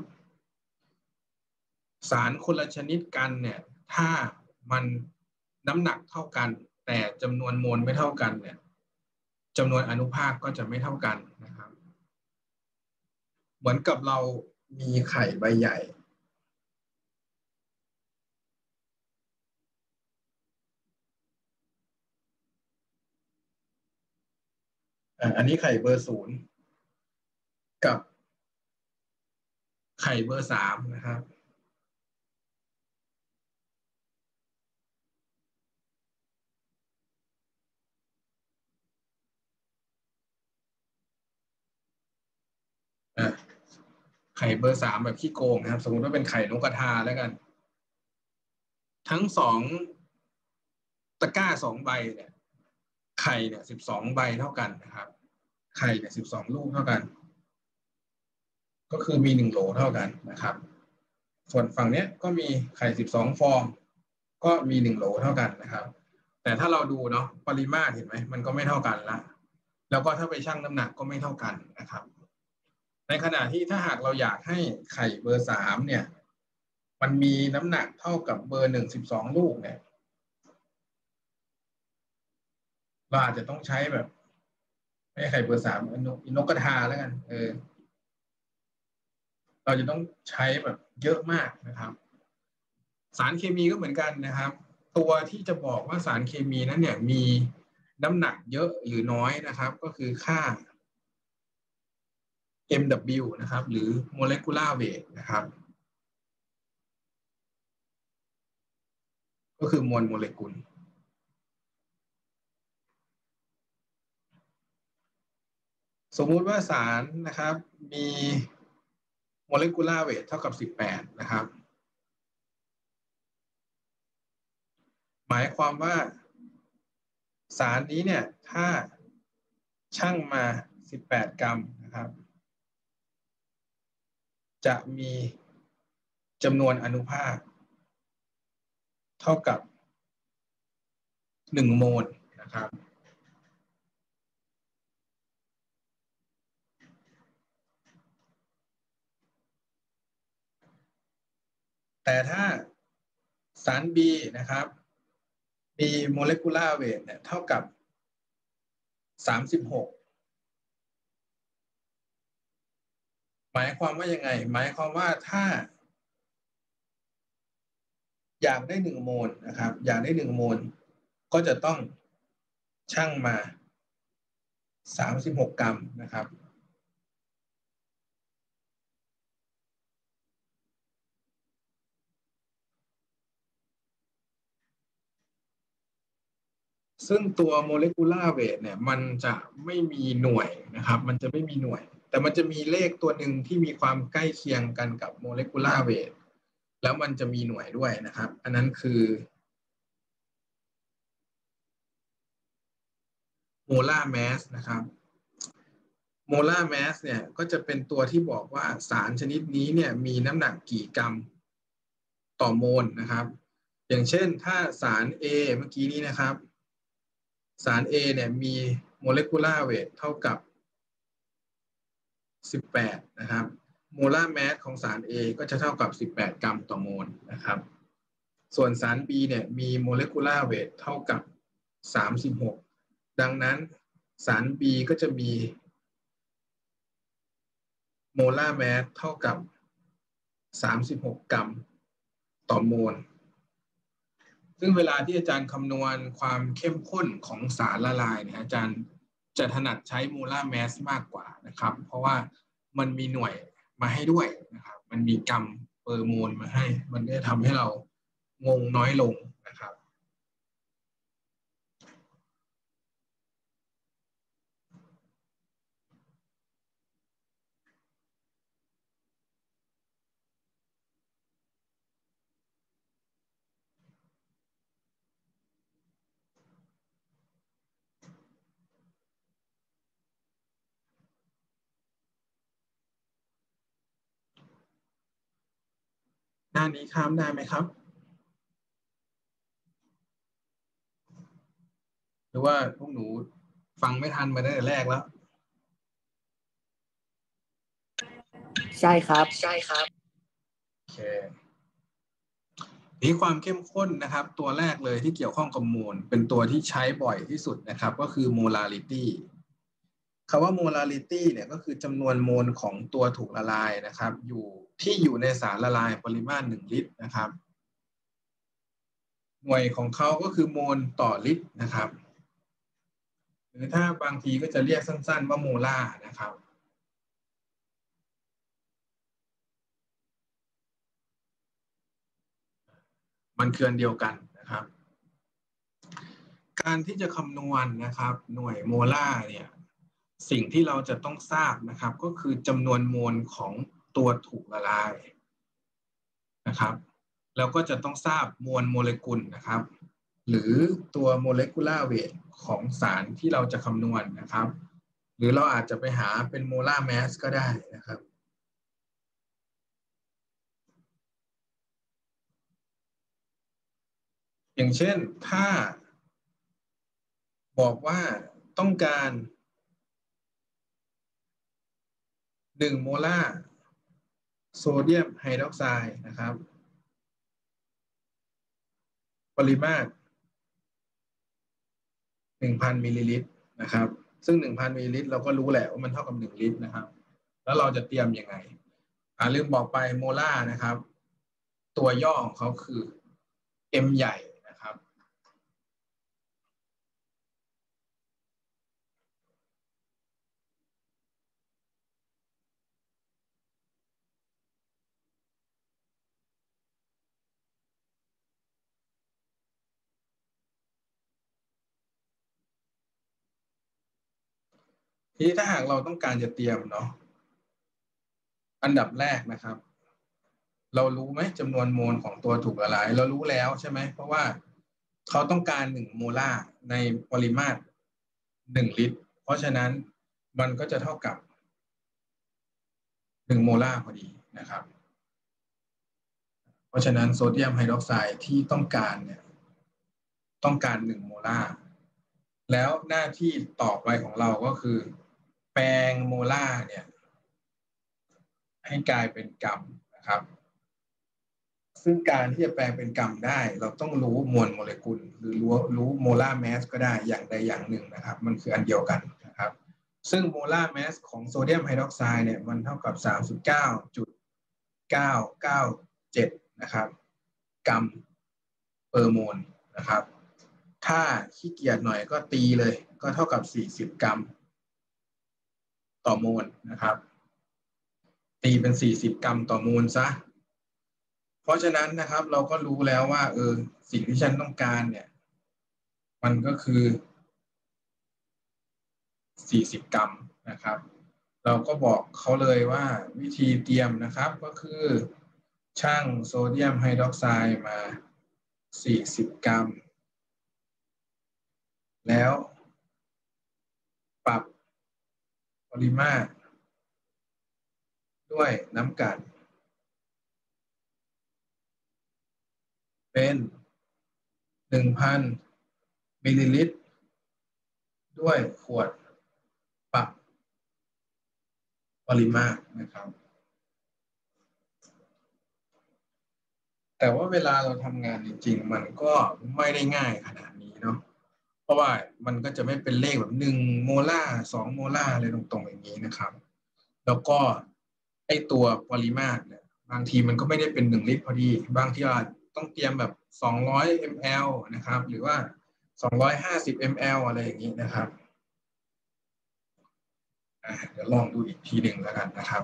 สารคนละชนิดกันเนี่ยถ้ามันน้ำหนักเท่ากันแต่จำนวนโมลไม่เท่ากันเนี่ยจำนวนอนุภาคก็จะไม่เท่ากันนะครับเหมือนกับเรามีไข่ใบใหญ่อันนี้ไข่เบอร์ศูนย์กับไข่เบอร์สามนะครับไข่เบอร์สามแบบขี้โกงนะครับสมมติว่าเป็นไข่นกกระทาแล้วกันทั้งสองตะกร้าสองใบเนี่ยไข่เนี่ยสิบสองใบเท่ากันนะครับไข่เนี่ยสิบสองลูกเท่ากันก็คือมีหนึ่งโหลเท่ากันนะครับส่วนฝั่งเนี้ยก็มีไข่สิบสองฟองก็มีหนึ่งโหลเท่ากันนะครับแต่ถ้าเราดูเนาะปริมาตรเห็นไหมมันก็ไม่เท่ากันละแล้วก็ถ้าไปชั่งน้ำหนักก็ไม่เท่ากันนะครับในขณะที่ถ้าหากเราอยากให้ไข่เบอร์สามเนี่ยมันมีน้ำหนักเท่ากับเบอร์หนึ่งสิบสองลูกเนี่ยเราอาจจะต้องใช้แบบไม่ไข่เบอร์สามนกกระทาแล้วกันเออเราจะต้องใช้แบบเยอะมากนะครับสารเคมีก็เหมือนกันนะครับตัวที่จะบอกว่าสารเคมีนั้นเนี่ยมีน้ำหนักเยอะหรือน้อยนะครับก็คือค่า เอ็ม ดับเบิลยู นะครับหรือ molecular weight นะครับก็คือมวลโมเลกุลสมมุติว่าสารนะครับมี molecular weight เท่ากับสิบแปดนะครับหมายความว่าสารนี้เนี่ยถ้าชั่งมาสิบแปดกรัมนะครับจะมีจำนวนอนุภาคเท่ากับหนึ่งโมลนะครับแต่ถ้าสาร B นะครับมี molecular weight เนี่ยเท่ากับสามสิบหกหมายความว่ายังไงหมายความว่าถ้าอยากได้หนึ่งโมลนะครับอยากได้หนึ่งโมลก็จะต้องชั่งมาสามสิบหกกรัมนะครับซึ่งตัวโมเลกุลาร์เวทเนี่ยมันจะไม่มีหน่วยนะครับมันจะไม่มีหน่วยแต่มันจะมีเลขตัวหนึ่งที่มีความใกล้เคียงกันกับโมเลกุลาร์เวทแล้วมันจะมีหน่วยด้วยนะครับอันนั้นคือโมลาร์แมสนะครับโมลาร์แมสเนี่ยก็จะเป็นตัวที่บอกว่าสารชนิดนี้เนี่ยมีน้ำหนักกี่กรัมต่อโมลนะครับอย่างเช่นถ้าสาร A เมื่อกี้นี้นะครับสาร A เนี่ยมีโมเลกุลาร์เวทเท่ากับสิบแปดนะครับโมลาร์แมสของสาร A ก็จะเท่ากับสิบแปดกรัมต่อโมลนะครับส่วนสาร B เนี่ยมีโมเลกุลาร์เวทเท่ากับสามสิบหกดังนั้นสาร B ก็จะมีโมลาร์แมสเท่ากับสามสิบหกกรัมต่อโมลซึ่งเวลาที่อาจารย์คำนวณความเข้มข้นของสารละลายเนี่ยอาจารย์จะถนัดใช้โมลาร์แมสมากกว่านะครับเพราะว่ามันมีหน่วยมาให้ด้วยนะครับมันมีกรัมเปอร์โมลมาให้มันจะทำให้เรางงน้อยลงนะครับน้านี้ข้ามได้ไหมครับหรือว่าพวกหนูฟังไม่ทันมาตั้งแต่แรกแล้วใช่ครับใช่ครับโอเคนี่ความเข้มข้นนะครับตัวแรกเลยที่เกี่ยวข้องกับโมลเป็นตัวที่ใช้บ่อยที่สุดนะครับก็คือ molarity คำว่า molarity เนี่ยก็คือจำนวนโมลของตัวถูกละลายนะครับอยู่ที่อยู่ในสารละลายปริมาตรหนึ่งลิตรนะครับหน่วยของเขาก็คือโมลต่อลิตรนะครับหรือถ้าบางทีก็จะเรียกสั้นๆว่าโมลาร์นะครับมันคืออันเดียวกันนะครับการที่จะคำนวณนะครับหน่วยโมลาร์เนี่ยสิ่งที่เราจะต้องทราบนะครับก็คือจำนวนโมลของตัวถูกละลายนะครับแล้วก็จะต้องทราบมวลโมเลกุลนะครับหรือตัวโมเลกุลาร์เวทของสารที่เราจะคำนวณนะครับหรือเราอาจจะไปหาเป็นโมลาร์แมสก็ได้นะครับอย่างเช่นถ้าบอกว่าต้องการหนึ่งโมลาร์โซเดียมไฮดรอกไซด์นะครับปริมาตร หนึ่งพัน มิลลิลิตรนะครับซึ่ง หนึ่งพัน มิลลิลิตรเราก็รู้แหละว่ามันเท่ากับหนึ่งลิตรนะครับแล้วเราจะเตรียมยังไงอ่าลืมบอกไปโมลาร์นะครับตัวย่อของเขาคือ M ใหญ่นะครับทีนี้ถ้าหากเราต้องการจะเตรียมเนาะอันดับแรกนะครับเรารู้ไหมจำนวนโมลของตัวถูกละลายเรารู้แล้วใช่ไหมเพราะว่าเขาต้องการหนึ่งโมลาร์ในปริมาตรหนึ่งลิตรเพราะฉะนั้นมันก็จะเท่ากับหนึ่งโมลาร์พอดีนะครับเพราะฉะนั้นโซเดียมไฮดรอกไซด์ที่ต้องการเนี่ยต้องการหนึ่งโมลาร์แล้วหน้าที่ต่อไปของเราก็คือแปลงโมลาร์เนี่ยให้กลายเป็นกรัมนะครับซึ่งการที่จะแปลงเป็นกรัมได้เราต้องรู้มวลโมเลกุลหรือรู้รู้โมลาร์แมสก็ได้อย่างใดอย่างหนึ่งนะครับมันคืออันเดียวกันนะครับซึ่งโมลาร์แมสของโซเดียมไฮดรอกไซด์เนี่ยมันเท่ากับ สามสิบเก้าจุดเก้าเก้าเจ็ด นะครับกรัมเปอร์โมลนะครับถ้าขี้เกียจหน่อยก็ตีเลยก็เท่ากับสี่สิบกรัมต่อโมลนะครับตีเป็นสี่สิบกรัมต่อโมลซะเพราะฉะนั้นนะครับเราก็รู้แล้วว่าเออสิ่งที่ฉันต้องการเนี่ยมันก็คือสี่สิบกรัมนะครับเราก็บอกเขาเลยว่าวิธีเตรียมนะครับก็คือชั่งโซเดียมไฮดรอกไซด์มาสี่สิบกรัมแล้วปรับปริมาตรด้วยน้ำกลั่นเป็น หนึ่งพัน มิลลิลิตรด้วยขวดปรับปริมาตรนะครับแต่ว่าเวลาเราทำงานจริงๆมันก็ไม่ได้ง่ายขนาดนี้เนาะเพราะว่ามันก็จะไม่เป็นเลขแบบหนึ่งโมลาร์สองโมลาร์อะไรตรงๆอย่างนี้นะครับแล้วก็ไอตัวปริมาตรเนี่ยบางทีมันก็ไม่ได้เป็นหนึ่งลิตรพอดีบางทีเราต้องเตรียมแบบสองร้อยมลนะครับหรือว่าสองร้อยห้าสิบมลอะไรอย่างนี้นะครับเดี๋ยวลองดูอีกทีหนึ่งแล้วกันนะครับ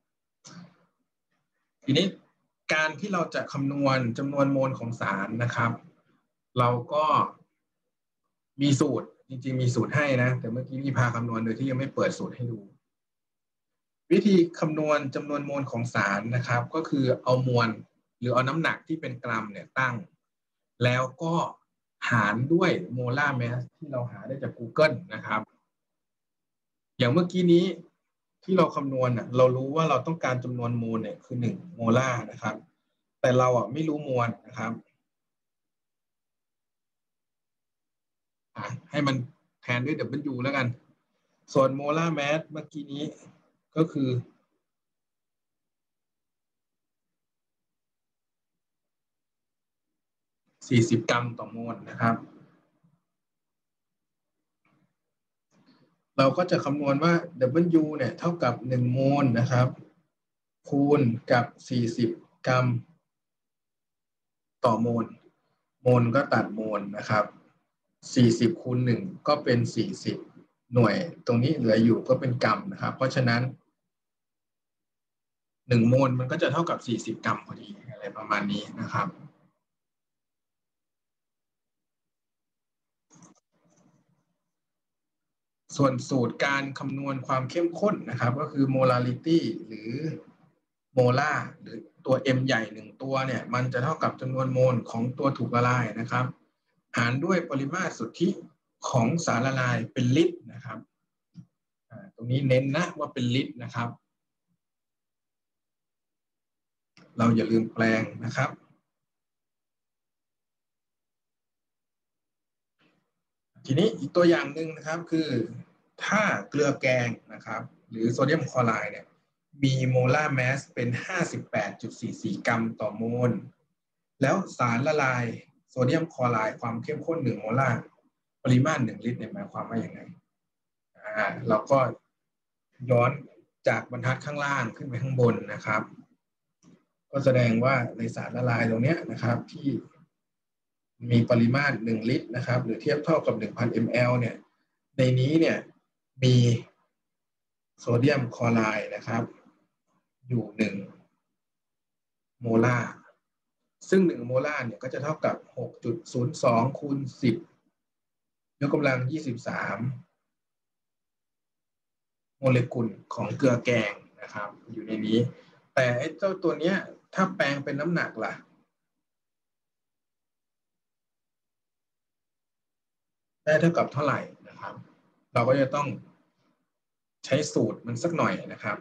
ทีนี้การที่เราจะคำนวณจำนวนโมลของสารนะครับเราก็มีสูตรจริงๆมีสูตรให้นะแต่เมื่อกี้พี่พาคำนวณโดยที่ยังไม่เปิดสูตรให้ดูวิธีคำนวณจำนวนโมลของสารนะครับก็คือเอามวลหรือเอาน้ำหนักที่เป็นกรัมเนี่ยตั้งแล้วก็หารด้วยโมลาร์แมสที่เราหาได้จาก Google นะครับอย่างเมื่อกี้นี้ที่เราคำนวณเรารู้ว่าเราต้องการจำนวนโมลเนี่ยคือหนึ่งโมลาร์นะครับแต่เราอ่ะไม่รู้มวลนะครับอ่ะให้มันแทนด้วย W แล้วกันส่วนโมลาร์แมสเมื่อกี้นี้ก็คือสี่สิบกรัมต่อโมลนะครับเราก็จะคำนวณว่า W เนี่ยเท่ากับหนึ่งโมลนะครับคูณกับสี่สิบกรัมต่อโมลโมลก็ตัดโมลนะครับสี่สิบคูณหนึ่งก็เป็นสี่สิบหน่วยตรงนี้เหลืออยู่ก็เป็นกรัมนะครับเพราะฉะนั้นหนึ่งโมลมันก็จะเท่ากับสี่สิบกรัมพอดีอะไรประมาณนี้นะครับส่วนสูตรการคำนวณความเข้มข้นนะครับก็คือ molarity หรือโมลาร์หรือตัว m ใหญ่หนึ่งตัวเนี่ยมันจะเท่ากับจำนวนโมลของตัวถูกละลายนะครับหารด้วยปริมาตรสุทธิของสารละลายเป็นลิตรนะครับตรงนี้เน้นนะว่าเป็นลิตรนะครับเราอย่าลืมแปลงนะครับทีนี้อีกตัวอย่างหนึ่งนะครับคือถ้าเกลือแกงนะครับหรือโซเดียมคลอไรด์เนี่ยมีโมลาร์แมสเป็น ห้าสิบแปดจุดสี่สี่ กรัมต่อโมลแล้วสารละลายโซเดียมคลอไรด์ความเข้มข้นหนึ่งโมลาร์ปริมาณหนึ่งลิตรเนี่ยหมายความว่าอย่างไรอ่าเราก็ย้อนจากบรรทัดข้างล่างขึ้นไปข้างบนนะครับก็แสดงว่าในสารละลายตรงนี้นะครับที่มีปริมาตรหนึ่งลิตรนะครับหรือเทียบเท่ากับ หนึ่งพัน มิลลิลิตร เนี่ยในนี้เนี่ยมีโซเดียมคลอไรด์นะครับอยู่หนึ่งโมลาร์ซึ่งหนึ่งโมลาร์เนี่ยก็จะเท่ากับ หกจุดศูนย์สอง คูณ สิบ ยกกำลัง ยี่สิบสาม โมเลกุลของเกลือแกงนะครับอยู่ในนี้แต่ไอ้เจ้าตัวเนี้ยถ้าแปลงเป็นน้ำหนักล่ะได้เท่ากับเท่าไหร่นะครับเราก็จะต้องใช้สูตรมันสักหน่อยนะครับ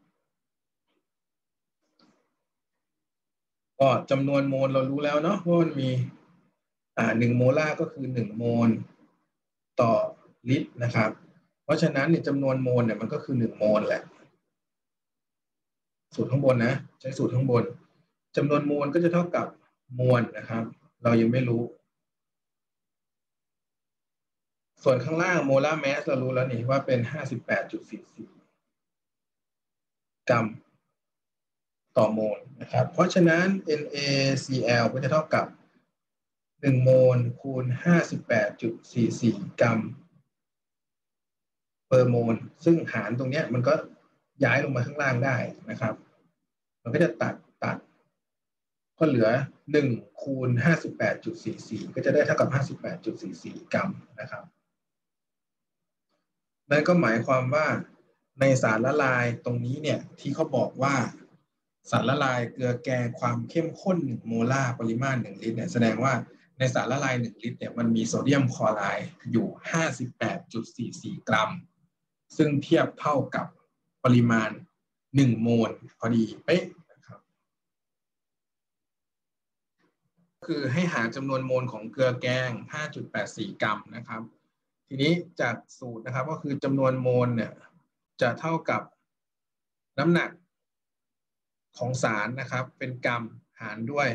ก็จำนวนโมลเรารู้แล้วเนาะว่ามันมีอ่าหนึ่งโมลาร์ก็คือหนึ่งโมลต่อลิตรนะครับเพราะฉะนั้นเนี่ยจำนวนโมลเนี่ยมันก็คือหนึ่งโมลแหละสูตรข้างบนนะใช้สูตรข้างบนจำนวนโมลก็จะเท่ากับมวลนะครับเรายังไม่รู้ส่วนข้างล่างโมลาร์แมสเรารู้แล้วนี่ว่าเป็น ห้าสิบแปดจุดสี่สี่ กรัมต่อโมลนะครับเพราะฉะนั้น NaCl ก็จะเท่ากับหนึ่งโมลคูณ ห้าสิบแปดจุดสี่สี่ กรัมเปอร์โมลซึ่งหารตรงนี้มันก็ย้ายลงมาข้างล่างได้นะครับมันก็จะตัดตัดก็เหลือหนึ่งคูณ ห้าสิบแปดจุดสี่สี่ ก็จะได้เท่ากับ ห้าสิบแปดจุดสี่สี่ กรัมนะครับนั่นก็หมายความว่าในสารละลายตรงนี้เนี่ยที่เขาบอกว่าสารละลายเกลือแกงความเข้มข้นหนึ่งโมลาร์ปริมาณหนึ่งลิตรเนี่ยแสดงว่าในสารละลายหนึ่งลิตรเนี่ยมันมีโซเดียมคลอไรด์อยู่ ห้าสิบแปดจุดสี่สี่ กรัมซึ่งเทียบเท่ากับปริมาณหนึ่งโมลพอดีเป๊ะนะครับคือให้หาจำนวนโมลของเกลือแกง ห้าจุดแปดสี่ กรัมนะครับทีนี้จากสูตรนะครับก็คือจำนวนโมลเนี่ยจะเท่ากับน้ำหนักของสารนะครับเป็นกรัมหารด้วย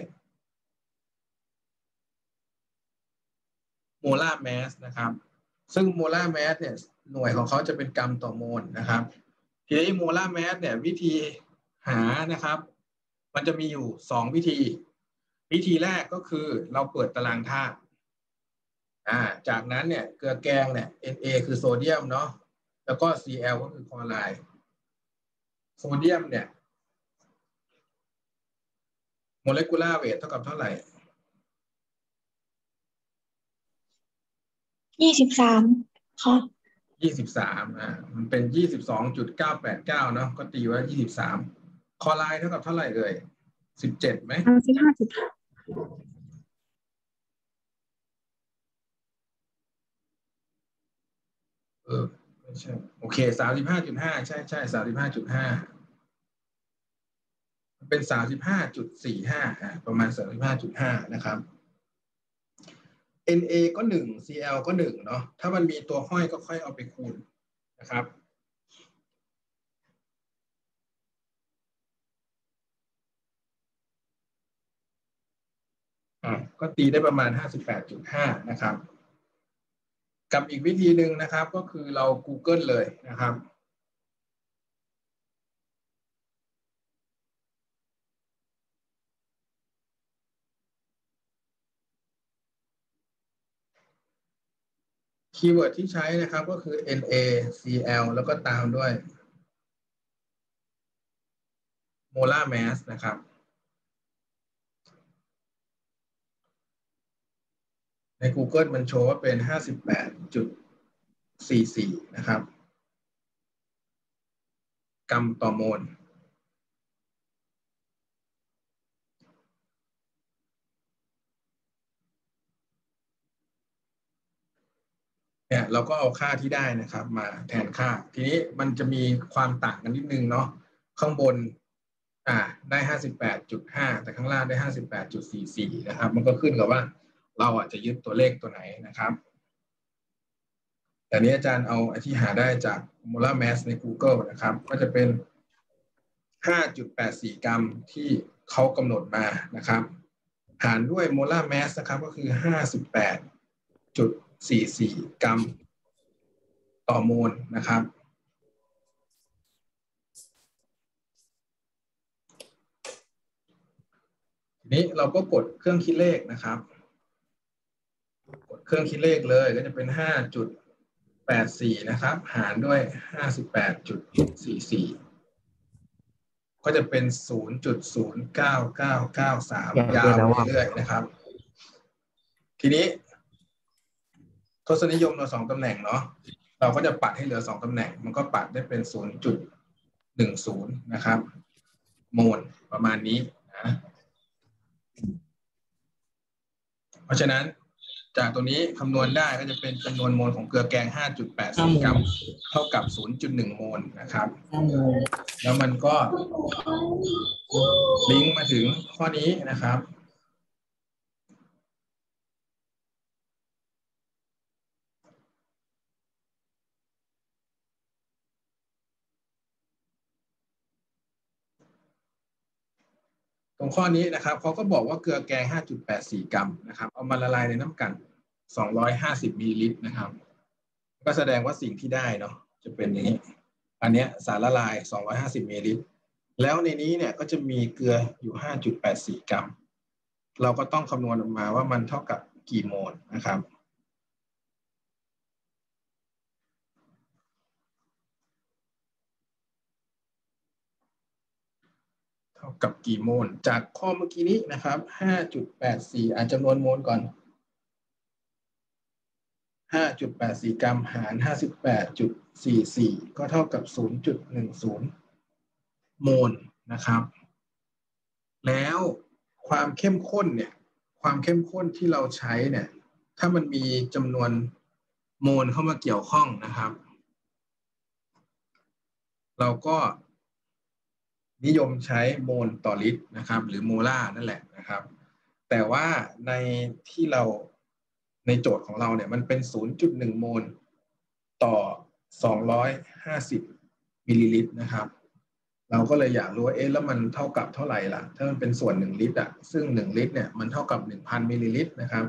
โมลาร์แมสนะครับซึ่งโมลาร์แมสเนี่ยหน่วยของเขาจะเป็นกรัมต่อโมลนะครับทีนี้โมลาร์แมสเนี่ยวิธีหานะครับมันจะมีอยู่สองวิธีวิธีแรกก็คือเราเปิดตารางธาตุอ่าจากนั้นเนี่ยเกลือแกงเนี่ย Na คือโซเดียมเนาะแล้วก็ Cl ก็คือคลอไรด์โซเดียมเนี่ยโมเลกุลาร์เวทเท่ากับเท่าไหร่ยี่สิบสามค่ะยี่สิบสามอ่ามันเป็นยี่สิบสองจุดเก้าแปดเก้าเนาะก็ตีว่ายี่สิบสามคอไลน์เท่ากับเท่าไหร่เอ่ยสิบเจ็ดไหมสามสิบห้าจุดเออไม่ใช่โอเคสามสิบห้าจุดห้าใช่ใช่สามสิบห้าจุดห้าเป็น สามสิบห้าจุดสี่ห้า อ่ะประมาณ สามสิบห้าจุดห้า นะครับ เอ็น เอ ก็หนึ่ง ซี แอล ก็หนึ่งเนาะถ้ามันมีตัวห้อยก็ค่อยเอาไปคูณนะครับอ่ะก็ตีได้ประมาณ ห้าสิบแปดจุดห้า นะครับกับอีกวิธีหนึ่งนะครับก็คือเรา Google เลยนะครับคีย์เวิร์ดที่ใช้นะครับก็คือ เอ็น เอ ซี แอล แล้วก็ตามด้วย molar mass นะครับใน Google มันโชว์ว่าเป็น ห้าสิบแปดจุดสี่สี่ นะครับกรัมต่อโมลเนี่ยเราก็เอาค่าที่ได้นะครับมาแทนค่าทีนี้มันจะมีความต่างกันนิดนึงเนาะข้างบนอ่าได้ ห้าสิบแปดจุดห้า แต่ข้างล่างได้ ห้าสิบแปดจุดสี่สี่ นะครับมันก็ขึ้นกับว่าเราอาจจะยึดตัวเลขตัวไหนนะครับแต่นี้อาจารย์เอาที่หาได้จาก molar mass ใน Google นะครับก็จะเป็น ห้าจุดแปดสี่ กรัมที่เขากำหนดมานะครับหารด้วย molar mass นะครับก็คือ ห้าสิบแปดจุดสี่สี่ กรัมต่อโมลนะครับทีนี้เราก็กดเครื่องคิดเลขนะครับกดเครื่องคิดเลขเลยก็จะเป็น ห้าจุดแปดสี่ นะครับหารด้วย ห้าสิบแปดจุดสี่สี่ ก็จะเป็น ศูนย์จุดศูนย์เก้าเก้าเก้าสาม ยาวไปเรื่อยๆนะครับทีนี้ทศนิยมเราสองตำแหน่งเนาะเราก็จะปัดให้เหลือสองตำแหน่งมันก็ปัดได้เป็น ศูนย์จุดหนึ่งศูนย์ นะครับโมลประมาณนี้นะเพราะฉะนั้นจากตรงนี้คำนวณได้ก็จะเป็นจำนวนโมลของเกลือแกง ห้าจุดแปดสี่ กรัมเท่ากับ ศูนย์จุดหนึ่ง โมลนะครับแล้วมันก็ลิงก์มาถึงข้อนี้นะครับตรงข้อนี้นะครับเขาก็บอกว่าเกลือแกง ห้าจุดแปดสี่ กรัมนะครับเอามาละลายในน้ำกันสองร้อยห้าสิบมิลลิลิตรนะครับก็แสดงว่าสิ่งที่ได้เนาะจะเป็นอย่างนี้อันเนี้ยสารละลายสองร้อยห้าสิบมิลลิลิตรแล้วในนี้เนี่ยก็จะมีเกลืออยู่ ห้าจุดแปดสี่ กรัมเราก็ต้องคำนวณออกมาว่ามันเท่ากับกี่โมลนะครับเท่ากับกี่โมลจากข้อเมื่อกี้นี้นะครับ ห้าจุดแปดสี่ อ่านจำนวนโมลก่อน ห้าจุดแปดสี่ กรัมหาร ห้าสิบแปดจุดสี่สี่ ก็เท่ากับ ศูนย์จุดหนึ่งศูนย์ โมลนะครับแล้วความเข้มข้นเนี่ยความเข้มข้นที่เราใช้เนี่ยถ้ามันมีจำนวนโมลเข้ามาเกี่ยวข้องนะครับเราก็นิยมใช้โมลต่อลิตรนะครับหรือโมลาร์นั่นแหละนะครับแต่ว่าในที่เราในโจทย์ของเราเนี่ยมันเป็น ศูนย์จุดหนึ่ง โมลต่อสองร้อยห้าสิบมิลลิลิตรนะครับเราก็เลยอยากรู้ว่าเอ๊ะแล้วมันเท่ากับเท่าไหร่ล่ะถ้ามันเป็นส่วนหนึ่งลิตรอ่ะซึ่งหนึ่งลิตรเนี่ยมันเท่ากับ หนึ่งพัน มิลลิลิตรนะครับ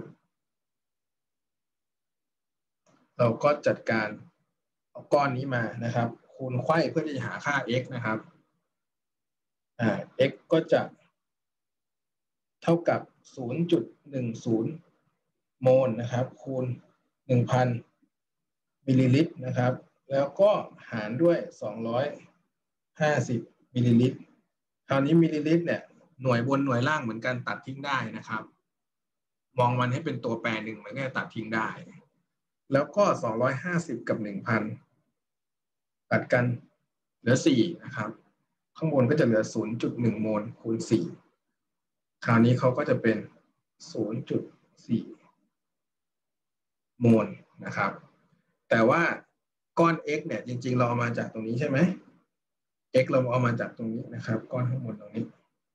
เราก็จัดการเอาก้อนนี้มานะครับคูณไขว้เพื่อที่จะหาค่า x นะครับอ่า x ก็จะเท่ากับ ศูนย์จุดหนึ่งศูนย์ โมลนะครับคูณ หนึ่งพัน มิลลิลิตรนะครับแล้วก็หารด้วยสองร้อยห้าสิบมิลลิลิตรคราวนี้มิลลิลิตรเนี่ยหน่วยบนหน่วยล่างเหมือนกันตัดทิ้งได้นะครับมองมันให้เป็นตัวแปรหนึ่งมันก็จะตัดทิ้งได้แล้วก็สองร้อยห้าสิบกับ หนึ่งพัน ตัดกันเหลือสี่นะครับข้างบนก็จะเหลือ ศูนย์จุดหนึ่ง โมลคูณสี่คราวนี้เขาก็จะเป็น ศูนย์จุดสี่ โมลนะครับแต่ว่าก้อน x เนี่ยจริงๆเราเอามาจากตรงนี้ใช่ไหม x เราเอามาจากตรงนี้นะครับก้อนข้างบนตรงนี้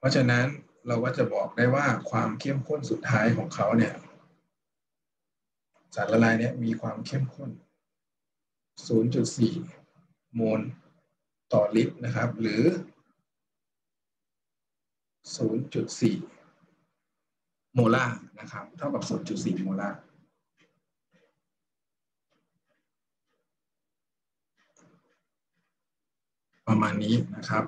เพราะฉะนั้นเราก็จะบอกได้ว่าความเข้มข้นสุดท้ายของเขาเนี่ยสารละลายเนี่ยมีความเข้มข้น ศูนย์จุดสี่ โมลต่อลิตรนะครับหรือ ศูนย์จุดสี่ โมลาร์นะครับเท่ากับ ศูนย์จุดสี่ โมลาร์ประมาณนี้นะครับ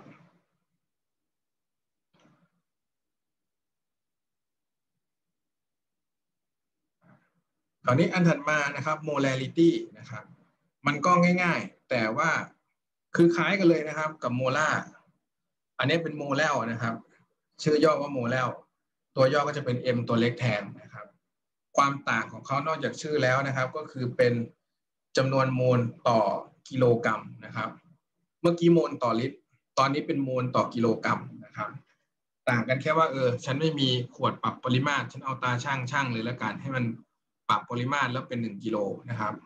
คราวนี้อันถัดมานะครับ molarity นะครับมันก็ง่ายๆแต่ว่าคือคล้ายกันเลยนะครับกับโมลาร์อันนี้เป็นโมแลลนะครับชื่อย่อว่าโมแลลตัวย่อก็จะเป็น M ตัวเล็กแทนนะครับความต่างของเขานอกจากชื่อแล้วนะครับก็คือเป็นจำนวนโมลต่อกิโลกรัมนะครับเมื่อกี้โมลต่อลิตรตอนนี้เป็นโมลต่อกิโลกรัมนะครับต่างกันแค่ว่าเออฉันไม่มีขวดปรับปริมาตรฉันเอาตาช่างช่างเลยแล้วกันให้มันปรับปริมาตรแล้วเป็นหนึ่งกิโลนะครับ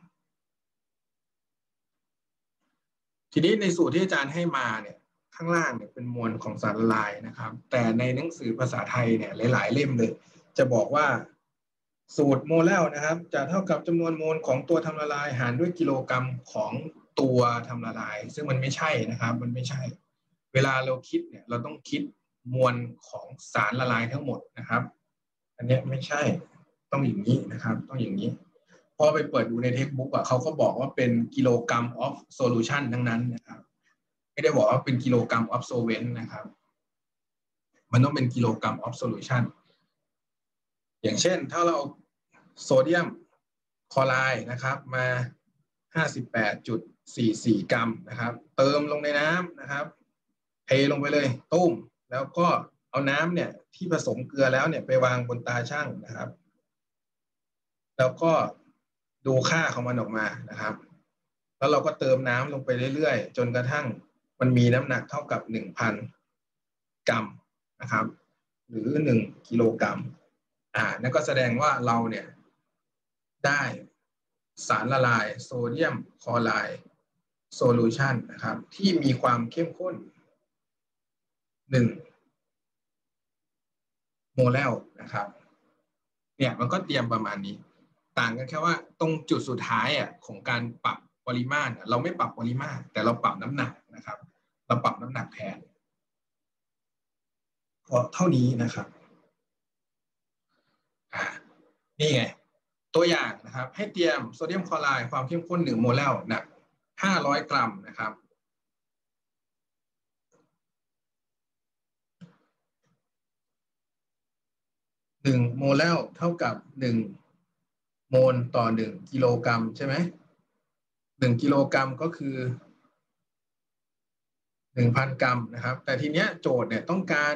ทีนี้ในสูตรที่อาจารย์ให้มาเนี่ยข้างล่างเนี่ยเป็นมวลของสารละลายนะครับแต่ในหนังสือภาษาไทยเนี่ยหลายๆเล่มเลยจะบอกว่าสูตรโมเลลนะครับจะเท่ากับจำนวนโมลของตัวทำละลายหารด้วยกิโลกรัมของตัวทำละลายซึ่งมันไม่ใช่นะครับมันไม่ใช่เวลาเราคิดเนี่ยเราต้องคิดมวลของสารละลายทั้งหมดนะครับอันนี้ไม่ใช่ต้องอย่างนี้นะครับต้องอย่างนี้พอไปเปิดดูในเทคบุ๊กอ่ะเขาก็บอกว่าเป็นกิโลกรัม of solution ทั้งนั้นนะครับไม่ได้บอกว่าเป็นกิโลกรัม of solvent นะครับมันต้องเป็นกิโลกรัม of solution อย่างเช่นถ้าเราโซเดียมคลอไรด์นะครับมา ห้าสิบแปดจุดสี่สี่ กรัมนะครับเติมลงในน้ำนะครับเทลงไปเลยตุ้มแล้วก็เอาน้ำเนี่ยที่ผสมเกลือแล้วเนี่ยไปวางบนตาช่างนะครับแล้วก็ดูค่าของมันออกมานะครับแล้วเราก็เติมน้ำลงไปเรื่อยๆจนกระทั่งมันมีน้ำหนักเท่ากับ หนึ่งพัน กรัมนะครับหรือหนึ่งกิโลกรัมอ่านั่นก็แสดงว่าเราเนี่ยได้สารละลายโซเดียมคลอไรด์โซลูชันนะครับที่มีความเข้มข้นหนึ่งโมเลลนะครับเนี่ยมันก็เตรียมประมาณนี้ต่างกันแค่ว่าตรงจุดสุดท้ายอ่ะของการปรับปริมาตรเราไม่ปรับปริมาตรแต่เราปรับน้ำหนักนะครับเราปรับน้ำหนักแทนก็เท่านี้นะครับอ่านี่ไงตัวอย่างนะครับให้เตรียมโซเดียมคลอไรด์ความเข้มข้นหนึ่งโมเลลหนักห้าร้อยกรัมนะครับหนึ่งโมเลลเท่ากับหนึ่งโมลต่อหนึ่งกิโลกรัมใช่ไหมหนึ่งกิโลกรัมก็คือหนึ่งพันกรัมนะครับแต่ทีเนี้ยโจทย์เนี่ยต้องการ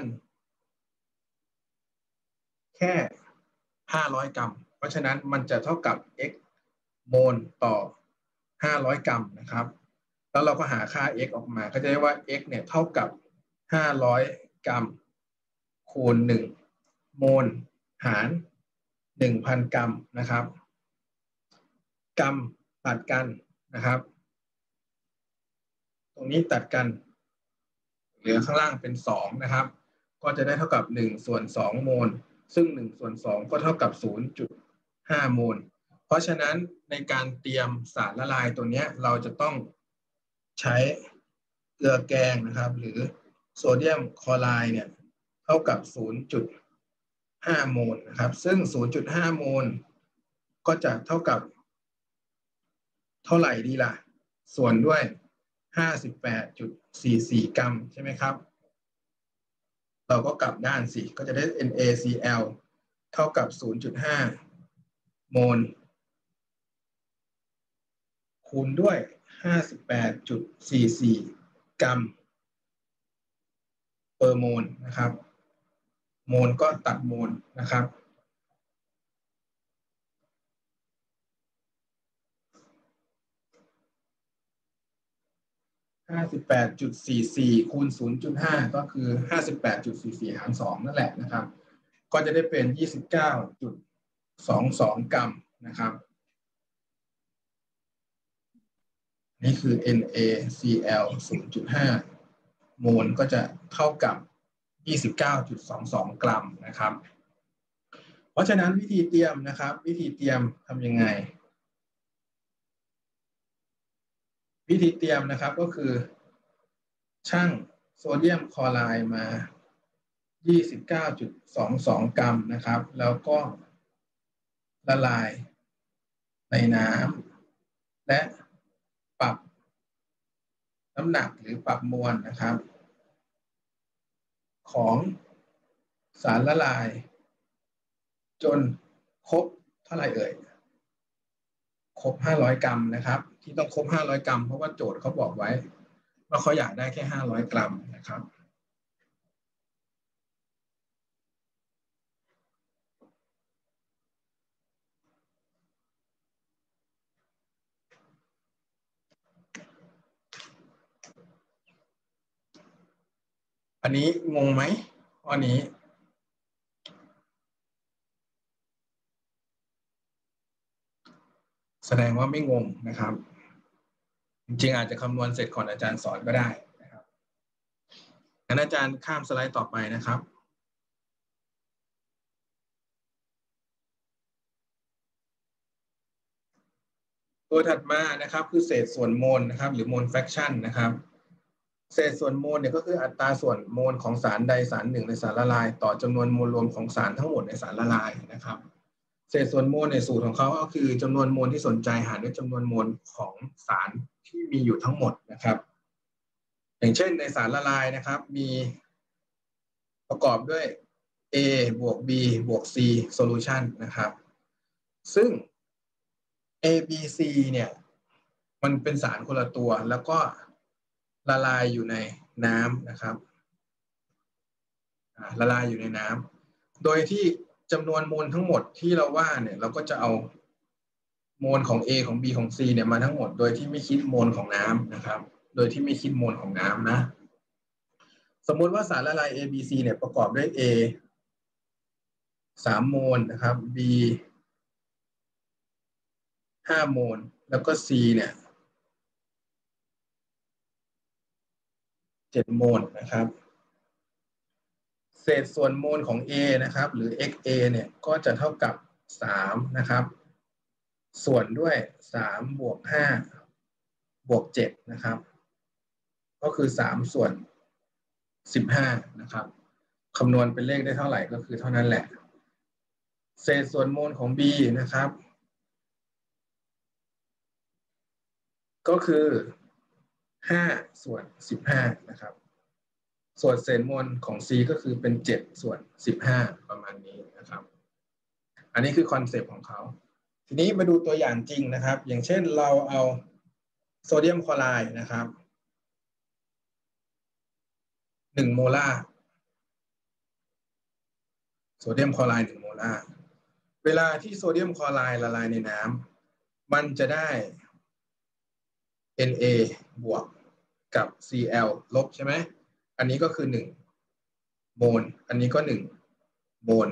แค่ห้าร้อยกรัมเพราะฉะนั้นมันจะเท่ากับ x โมลต่อห้าร้อยกรัมนะครับแล้วเราก็หาค่า x ออกมาก็จะได้ว่า x เนี่ยเท่ากับห้าร้อยกรัมคูณหนึ่งโมลหาร หนึ่งพัน กรัมนะครับกรัมตัดกันนะครับตรงนี้ตัดกันเหลือข้างล่างเป็นสองนะครับก็จะได้เท่ากับหนึ่งส่วนสองโมลซึ่งหนึ่งส่วนสองก็เท่ากับ ศูนย์จุดห้า โมลเพราะฉะนั้นในการเตรียมสารละลายตัวนี้เราจะต้องใช้เกลือแกงนะครับหรือโซเดียมคลอไรด์เนี่ยเท่ากับ ศูนย์จุดห้า โมลนะครับซึ่ง ศูนย์จุดห้า โมลก็จะเท่ากับเท่าไหร่ดีล่ะส่วนด้วย ห้าสิบแปดจุดสี่สี่ กรัมใช่ไหมครับเราก็กลับด้านสิก็จะได้ NaCl เท่ากับ ศูนย์จุดห้า โมลคูณด้วย ห้าสิบแปดจุดสี่สี่ กรัมเปอร์โมลนะครับโมลก็ตัดโมลนะครับห้าสิบแปดจุดสี่สี่คูณ ศูนย์จุดห้า ก็คือ ห้าสิบแปดจุดสี่สี่ หารสองนั่นแหละนะครับก็จะได้เป็น ยี่สิบเก้าจุดสองสอง กรัมนะครับนี่คือ NaCl ศูนย์จุดห้า โมลก็จะเท่ากับยี่สิบเก้าจุดสองสอง กรัมนะครับเพราะฉะนั้นวิธีเตรียมนะครับวิธีเตรียมทำยังไงวิธีเตรียมนะครับก็คือชั่งโซเดียมคลอไรด์มา ยี่สิบเก้าจุดสองสอง กรัมนะครับแล้วก็ละลายในน้ำและปรับน้ำหนักหรือปรับมวลนะครับของสารละลายจนครบเท่าไหร่เอ่ยครบห้าร้อยกรัมนะครับที่ต้องครบห้าร้อยกรัมเพราะว่าโจทย์เขาบอกไว้ว่าเขาอยากได้แค่ห้าร้อยกรัมนะครับอันนี้งงไหมข้อนี้แสดงว่าไม่งงนะครับจริงๆอาจจะคำนวณเสร็จก่อนอาจารย์สอนก็ได้นะครับงั้นอาจารย์ข้ามสไลด์ต่อไปนะครับตัวถัดมานะครับคือเศษส่วนโมลนะครับหรือโมลแฟคชั่นนะครับเศษส่วนโมลเนี่ยก็คืออัตราส่วนโมลของสารใดสารหนึ่งในสารละลายต่อจำนวนโมลรวมของสารทั้งหมดในสารละลายนะครับเศษส่วนโมลในสูตรของเขาก็คือจำนวนโมลที่สนใจหารด้วยจำนวนโมลของสารที่มีอยู่ทั้งหมดนะครับอย่างเช่นในสารละลายนะครับมีประกอบด้วย A บวก B บวก C solution นะครับซึ่ง A B C เนี่ยมันเป็นสารคนละตัวแล้วก็ละลายอยู่ในน้ำนะครับละลายอยู่ในน้ำโดยที่จำนวนโมลทั้งหมดที่เราว่าเนี่ยเราก็จะเอาโมลของ A ของ B ของ C เนี่ยมาทั้งหมดโดยที่ไม่คิดโมลของน้ำนะครับโดยที่ไม่คิดโมลของน้ำนะสมมุติว่าสารละลาย A B C เนี่ยประกอบด้วย A สามโมลนะครับ B ห้าโมลแล้วก็ C เนี่ยเจ็ดโมลนะครับเศษส่วนโมลของ A นะครับหรือ xA เนี่ยก็จะเท่ากับสามนะครับส่วนด้วยสามบวกห้าบวกเจ็ดนะครับก็คือสามส่วนสิบห้านะครับคำนวณเป็นเลขได้เท่าไหร่ก็คือเท่านั้นแหละเศษส่วนโมลของ B นะครับก็คือห้าส่วนสิบห้านะครับส่วนเศษมวลของ C ก็คือเป็นเจ็ดส่วนสิบห้าประมาณนี้นะครับอันนี้คือคอนเซปต์ของเขาทีนี้มาดูตัวอย่างจริงนะครับอย่างเช่นเราเอาโซเดียมคลอไรด์นะครับหนึ่งโมลาร์โซเดียมคลอไรด์หนึ่งโมลาร์เวลาที่โซเดียมคลอไรด์ละลายในน้ำมันจะได้ Na บวกกับ Cl ลบใช่ไหมอันนี้ก็คือหนึ่งโมลอันนี้ก็หนึ่งโมล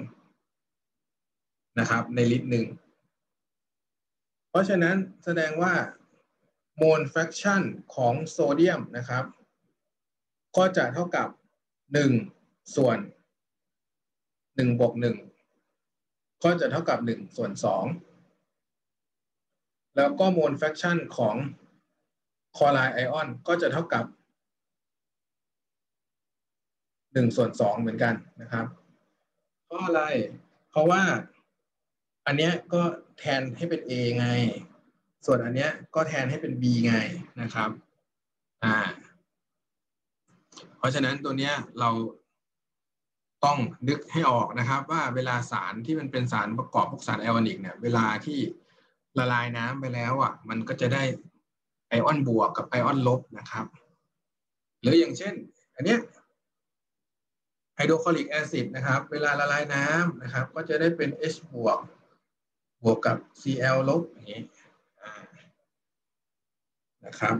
นะครับในลิตรหนึ่งเพราะฉะนั้นแสดงว่าโมลแฟคชั่นของโซเดียมนะครับก็จะเท่ากับหนึ่งส่วนหนึ่งบวกหนึ่งก็จะเท่ากับหนึ่งส่วนสองแล้วก็โมลแฟคชั่นของคลอไรด์ไอออนก็จะเท่ากับหนึ่งส่วนสองเหมือนกันนะครับเพราะอะไรเพราะว่าอันเนี้ยก็แทนให้เป็น A ไงส่วนอันเนี้ยก็แทนให้เป็น B ไงนะครับอ่าเพราะฉะนั้นตัวเนี้ยเราต้องนึกให้ออกนะครับว่าเวลาสารที่มันเป็นสารประกอบพวกสารไอออนิกเนี่ยเวลาที่ละลายน้ำไปแล้วอ่ะมันก็จะได้ไอออนบวกกับไอออนลบนะครับหรืออย่างเช่นอันเนี้ยไฮโดรคลอริกแอซิดนะครับเวลาละลายน้ำนะครับก็จะได้เป็น H บวกบวกกับ Cl ลบอย่างนี้นะครับ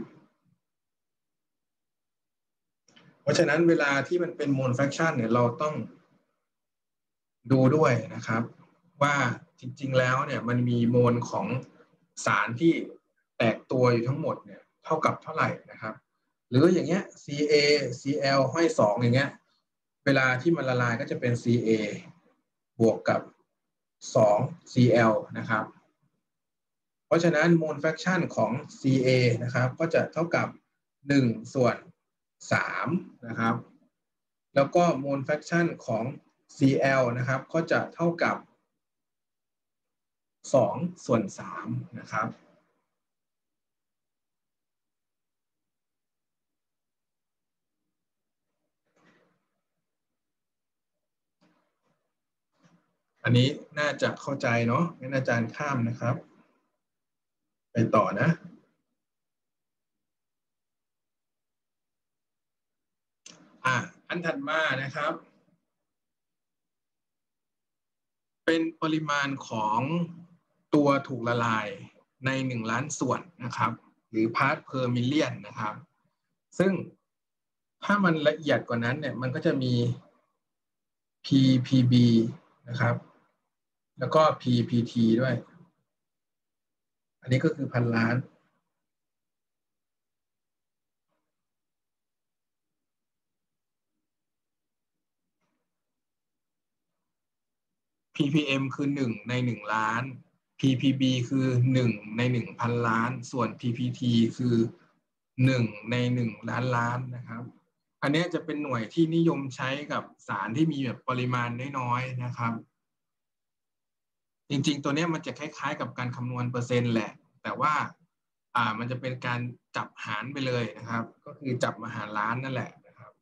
เพราะฉะนั้นเวลาที่มันเป็นโมลแฟคชั่นเนี่ยเราต้องดูด้วยนะครับว่าจริงๆแล้วเนี่ยมันมีโมลของสารที่แตกตัวอยู่ทั้งหมดเนี่ยเท่ากับเท่าไหร่นะครับหรืออย่างเงี้ย Ca Cl ห้อยสองอย่างเงี้ยเวลาที่มันละลายก็จะเป็น ซี เอ บวกกับสอง ซี แอล นะครับเพราะฉะนั้น mole fraction ของ ซี เอ นะครับก็จะเท่ากับหนึ่งส่วนสามนะครับแล้วก็ mole fraction ของ ซี แอล นะครับก็จะเท่ากับสองส่วนสามนะครับอันนี้น่าจะเข้าใจเนาะงั้นอาจารย์ข้ามนะครับไปต่อนะอ่ะอันถัดมานะครับเป็นปริมาณของตัวถูกละลายในหนึ่งล้านส่วนนะครับหรือ part per million นะครับซึ่งถ้ามันละเอียดกว่านั้นเนี่ยมันก็จะมี พี พี บี นะครับแล้วก็ พี พี ที ด้วยอันนี้ก็คือพันล้าน พี พี เอ็ม คือหนึ่งในหนึ่งล้าน พี พี บี คือหนึ่งในหนึ่งพันล้านส่วน พี พี ที คือหนึ่งในหนึ่งล้านล้านนะครับอันนี้จะเป็นหน่วยที่นิยมใช้กับสารที่มีแบบปริมาณน้อยๆนะครับจริงๆตัวนี้มันจะคล้ายๆกับการคำนวณเปอร์เซ็นต์แหละแต่ว่าอ่ามันจะเป็นการจับหารไปเลยนะครับก็คือจับมาหารล้านนั่นแหละนะครับ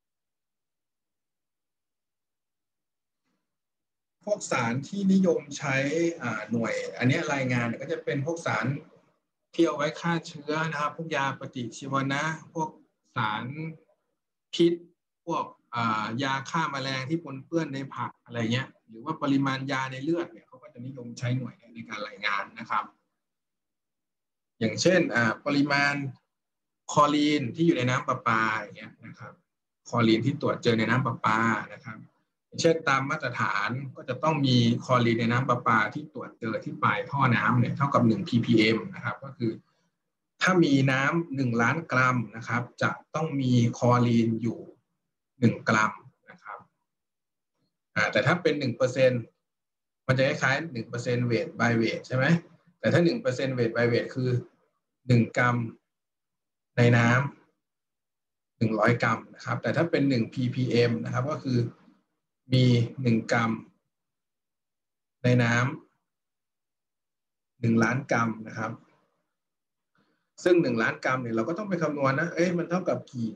พวกสารที่นิยมใช้อ่าหน่วยอันนี้รายงานก็จะเป็นพวกสารที่เอาไว้ฆ่าเชื้อนะครับพวกยาปฏิชีวนะพวกสารพิษพวกยาฆ่าแมลงที่ปนเปื้อนในผักอะไรเงี้ยหรือว่าปริมาณยาในเลือดเนี่ยเขาก็จะนิยมใช้หน่วยในการรายงานนะครับอย่างเช่นปริมาณคลอรีนที่อยู่ในน้ำประปาอย่างเงี้ยนะครับคลอรีนที่ตรวจเจอในน้ำประปานะครับเช่นตามมาตรฐานก็จะต้องมีคลอรีนในน้ำประปาที่ตรวจเจอที่ปลายท่อน้ำเนี่ยเท่ากับหนึ่ง พี พี เอ็ม นะครับก็คือถ้ามีน้ำหนึ่งล้านกรัมนะครับจะต้องมีคลอรีนอยู่หนึ่งกรัมนะครับแต่ถ้าเป็น หนึ่งเปอร์เซ็นต์ มันจะคล้ายๆ หนึ่งเปอร์เซ็นต์ weight by weight ใช่ไหมแต่ถ้า หนึ่งเปอร์เซ็นต์ weight by weight คือหนึ่งกรัมในน้ำหนึ่งร้อยกรัมนะครับแต่ถ้าเป็นหนึ่ง พี พี เอ็ม นะครับก็คือมีหนึ่งกรัมในน้ำหนึ่งล้านกรัมนะครับซึ่งหนึ่งล้านกรัมเนี่ยเราก็ต้องไปคำนวณนะเอ้ยมันเท่ากับกี่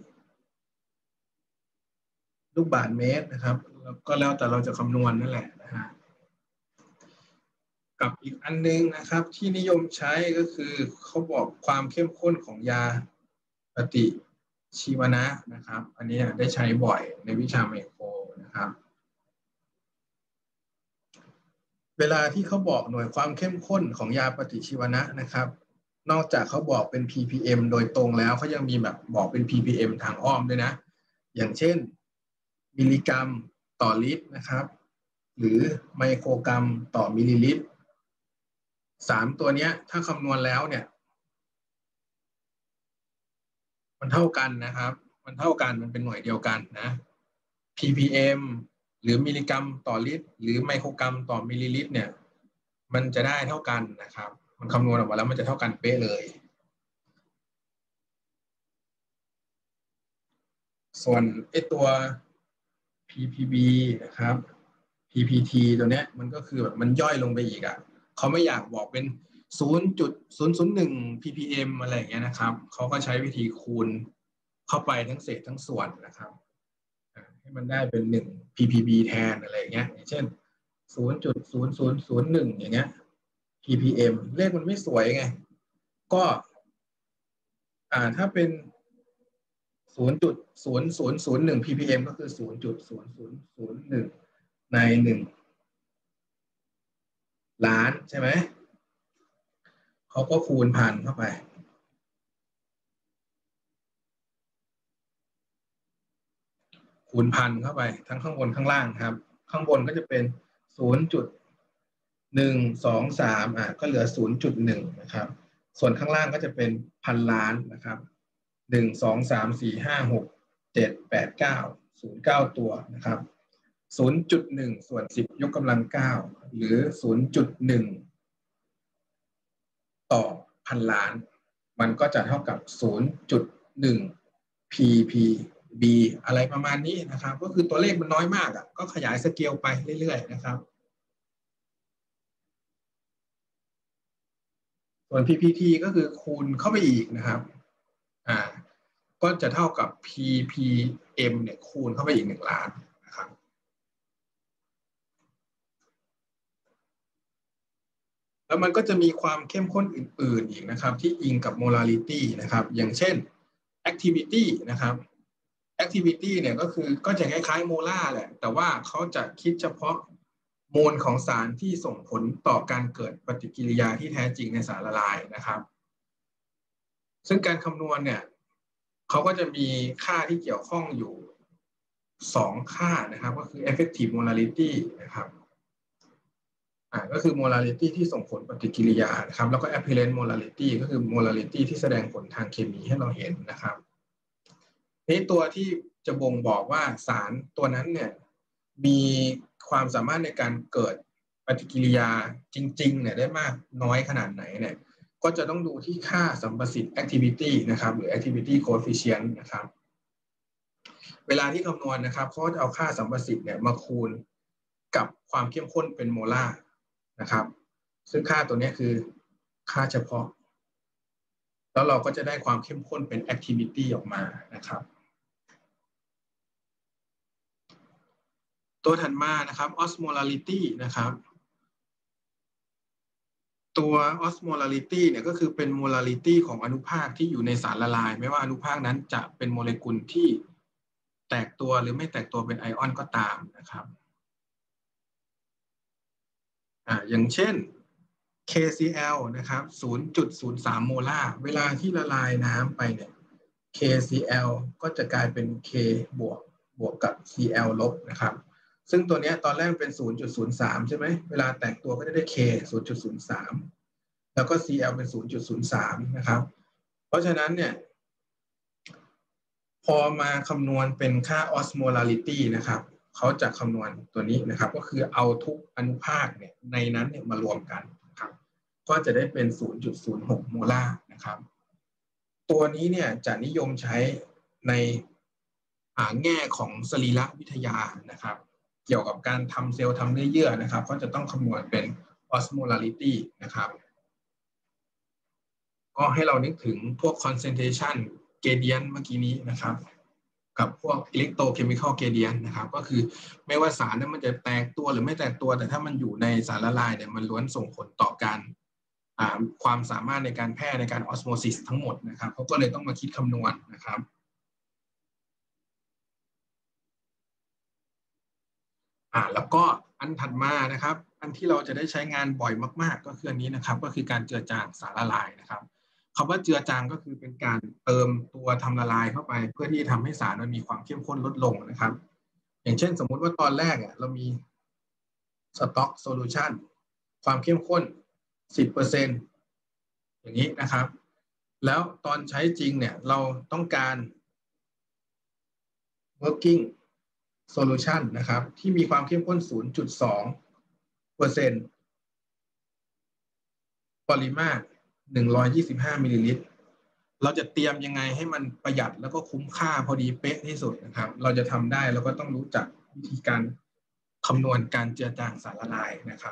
ลูกบาศก์เมตรนะครับก็แล้วแต่เราจะคำนวณนั่นแหละนะฮะกับอีกอันนึงนะครับที่นิยมใช้ก็คือเขาบอกความเข้มข้นของยาปฏิชีวนะนะครับอันนี้ได้ใช้บ่อยในวิชาไมโครนะครับเวลาที่เขาบอกหน่วยความเข้มข้นของยาปฏิชีวนะนะครับนอกจากเขาบอกเป็น พี พี เอ็ม โดยตรงแล้วเขายังมีแบบบอกเป็น พี พี เอ็ม ทางอ้อมด้วยนะอย่างเช่นมิลลิกรัมต่อลิตรนะครับหรือไมโครกรัมต่อมิลลิลิตรสามตัวนี้ถ้าคำนวณแล้วเนี่ยมันเท่ากันนะครับมันเท่ากันมันเป็นหน่วยเดียวกันนะ พี พี เอ็ม หรือมิลลิกรัมต่อลิตรหรือไมโครกรัมต่อมิลลิลิตรเนี่ยมันจะได้เท่ากันนะครับมันคำนวณออกมาแล้วมันจะเท่ากันเป๊ะเลยส่วนไอ้ตัว พี พี บี นะครับ พี พี ที ตัวเนี้ยมันก็คือแบบมันย่อยลงไปอีกอ่ะเขาไม่อยากบอกเป็น ศูนย์จุดศูนย์ศูนย์หนึ่ง พี พี เอ็ม อะไรอย่างเงี้ยนะครับเขาก็ใช้วิธีคูณเข้าไปทั้งเศษทั้งส่วนนะครับให้มันได้เป็นหนึ่ง พี พี บี แทนอะไรอย่างเงี้ยอย่างเช่น ศูนย์จุดศูนย์ศูนย์ศูนย์หนึ่ง อย่างเงี้ย พี พี เอ็ม เลขมันไม่สวยไงก็อ่าถ้าเป็น ศูนย์จุดศูนย์ศูนย์ศูนย์หนึ่ง พี พี เอ็ม ก็คือ ศูนย์จุดศูนย์ศูนย์ศูนย์หนึ่ง ในหนึ่งล้านใช่ไหมเขาก็คูณพันเข้าไปคูณพันเข้าไปทั้งข้างบนข้างล่างครับข้างบนก็จะเป็น ศูนย์จุดหนึ่งสองสาม อ่ะก็เหลือ ศูนย์จุดหนึ่ง นะครับส่วนข้างล่างก็จะเป็นพันล้านนะครับหนึ่ง สอง สาม สี่ ห้า หก เจ็ด แปด เก้าศูนย์จุดเก้าตัวนะครับ ศูนย์จุดหนึ่ง ส่วนสิบยกกำลังเก้าหรือ ศูนย์จุดหนึ่ง ต่อพันล้านมันก็จะเท่ากับ ศูนย์จุดหนึ่ง พี พี บี อะไรประมาณนี้นะครับก็คือตัวเลขมันน้อยมากอ่ะก็ขยายสเกลไปเรื่อยๆนะครับส่วน พี พี ที ก็คือคูณเข้าไปอีกนะครับอ่าก็จะเท่ากับ พี พี เอ็ม เนี่ยคูณเข้าไปอีกหนึ่งล้านนะครับแล้วมันก็จะมีความเข้มข้นอื่นๆอีกนะครับที่อิงกับ molality นะครับอย่างเช่น activity นะครับ activity เนี่ยก็คือก็จะคล้ายๆโมลาร์แหละแต่ว่าเขาจะคิดเฉพาะโมลของสารที่ส่งผลต่อการเกิดปฏิกิริยาที่แท้จริงในสารละลายนะครับซึ่งการคำนวณเนี่ยเขาก็จะมีค่าที่เกี่ยวข้องอยู่สองค่านะครับก็คือ effective molality นะครับอ่าก็คือ molality ที่ส่งผลปฏิกิริยานะครับแล้วก็ apparent molality ก็คือ molality ที่แสดงผลทางเคมีให้เราเห็นนะครับนี่ตัวที่จะบ่งบอกว่าสารตัวนั้นเนี่ยมีความสามารถในการเกิดปฏิกิริยาจริงๆเนี่ยได้มากน้อยขนาดไหนเนี่ยก็จะต้องดูที่ค่าสัมประสิทธิ์ activity นะครับหรือ activity coefficient นะครับเวลาที่คำนวณนะครับเขาจะเอาค่าสัมประสิทธิ์เนี่ยมาคูณกับความเข้มข้นเป็นโมลาร์นะครับซึ่งค่าตัวนี้คือค่าเฉพาะแล้วเราก็จะได้ความเข้มข้นเป็น activity ออกมานะครับตัวถัดมานะครับ osmolality นะครับตัว osmolality เนี่ยก็คือเป็น molality ของอนุภาคที่อยู่ในสารละลายไม่ว่าอนุภาคนั้นจะเป็นโมเลกุลที่แตกตัวหรือไม่แตกตัวเป็นไอออนก็ตามนะครับอ่าอย่างเช่น เค ซี แอล นะครับ ศูนย์จุดศูนย์สาม โมลาร์เวลาที่ละลายน้ำไปเนี่ย เค ซี แอล ก็จะกลายเป็น K บวกบวกกับ ซี แอล ลบนะครับซึ่งตัวนี้ตอนแรกเป็น ศูนย์จุดศูนย์สาม ใช่ไหมเวลาแตกตัวก็จะได้ K ศูนย์จุดศูนย์สาม แล้วก็ ซี แอล เป็น ศูนย์จุดศูนย์สาม นะครับเพราะฉะนั้นเนี่ยพอมาคำนวณเป็นค่า osmolality นะครับเขาจะคำนวณตัวนี้นะครับก็คือเอาทุกอนุภาคเนี่ยในนั้นเนี่ยมารวมกันครับก็จะได้เป็น ศูนย์จุดศูนย์หก โมลาร์นะครับตัวนี้เนี่ยจะนิยมใช้ในแง่ของสรีรวิทยานะครับเกี่ยวกับการทำเซลล์ทำเนื้อเยื่อนะครับก็จะต้องคำนวณเป็น osmolality นะครับก็ให้เรานึกถึงพวก concentration gradient เมื่อกี้นี้นะครับกับพวก electrochemical gradient นะครับก็คือไม่ว่าสารนั้นมันจะแตกตัวหรือไม่แตกตัวแต่ถ้ามันอยู่ในสารละลายเนี่ยมันล้วนส่งผลต่อการความสามารถในการแพร่ในการออสโมซิสทั้งหมดนะครับเขาก็เลยต้องมาคิดคำนวณนะครับอ่าแล้วก็อันถัดมานะครับอันที่เราจะได้ใช้งานบ่อยมากๆก็คืออันนี้นะครับก็คือการเจือจางสารละลายนะครับคำว่าเจือจางก็คือเป็นการเติมตัวทำละลายเข้าไปเพื่อที่ทำให้สารมันมีความเข้มข้นลดลงนะครับอย่างเช่นสมมุติว่าตอนแรกอ่ะเรามีสต็อกโซลูชันความเข้มข้น สิบเปอร์เซ็นต์ อย่างนี้นะครับแล้วตอนใช้จริงเนี่ยเราต้องการ working solution นะครับที่มีความเข้มข้น ศูนย์จุดสอง เปอร์เซ็นต์ ปริมาตรหนึ่งร้อยยี่สิบห้ามิลลิลิตรเราจะเตรียมยังไงให้มันประหยัดแล้วก็คุ้มค่าพอดีเป๊ะที่สุดนะครับเราจะทำได้เราก็ต้องรู้จักวิธีการคำนวณการเจือจางสารละลายนะครับ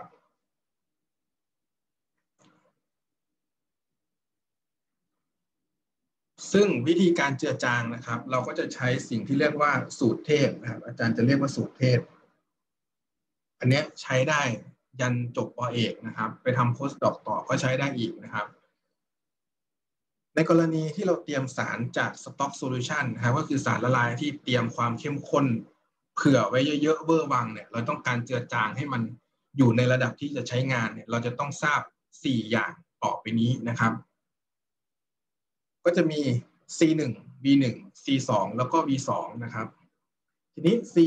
ซึ่งวิธีการเจือจางนะครับเราก็จะใช้สิ่งที่เรียกว่าสูตรเทพนะครับอาจารย์จะเรียกว่าสูตรเทพอันนี้ใช้ได้ยันจบป.เอกนะครับไปทำโพสต์ดอกต่อก็ใช้ได้อีกนะครับในกรณีที่เราเตรียมสารจากสต็อกโซลูชันนะครับก็คือสารละลายที่เตรียมความเข้มข้นเผื่อไว้เยอะๆเบอร์วังเนี่ยเราต้องการเจือจางให้มันอยู่ในระดับที่จะใช้งานเนี่ยเราจะต้องทราบสี่อย่างต่อไปนี้นะครับก็จะมี ซี หนึ่ง บี หนึ่ง ซี สอง แล้วก็ บี สอง นะครับทีนี้ C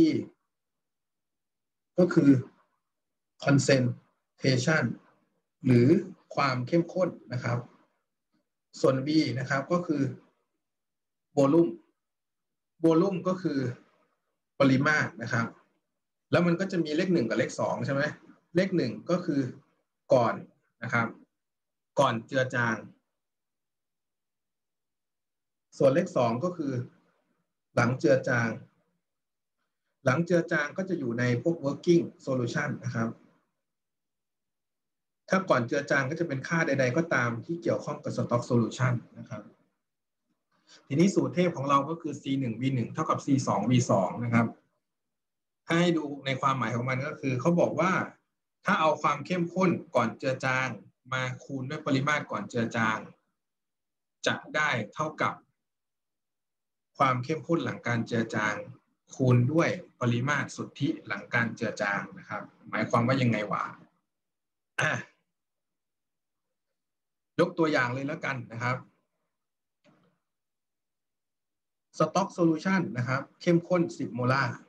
ก็คือ concentration หรือความเข้มข้นนะครับส่วน B นะครับก็คือ volume volume ก็คือปริมาตรนะครับแล้วมันก็จะมีเลขหนึ่งกับเลขสองใช่ไหมเลขหนึ่งก็คือก่อนนะครับก่อนเจือจางส่วนเลขสองก็คือหลังเจือจางหลังเจือจางก็จะอยู่ในพวก working solution นะครับถ้าก่อนเจือจางก็จะเป็นค่าใดๆก็ตามที่เกี่ยวข้องกับ stock solution นะครับทีนี้สูตรเทพของเราก็คือ ซี หนึ่ง วี หนึ่ง เท่ากับ ซี สอง วี สอง นะครับให้ดูในความหมายของมันก็คือเขาบอกว่าถ้าเอาความเข้มข้นก่อนเจือจางมาคูณด้วยปริมาตรก่อนเจือจางจะได้เท่ากับความเข้มข้นหลังการเจือจางคูณด้วยปริมาตรสุทธิหลังการเจือจางนะครับหมายความว่ายังไงวะยกตัวอย่างเลยแล้วกันนะครับ stock solution นะครับเข้มข้นสิบโมลาร์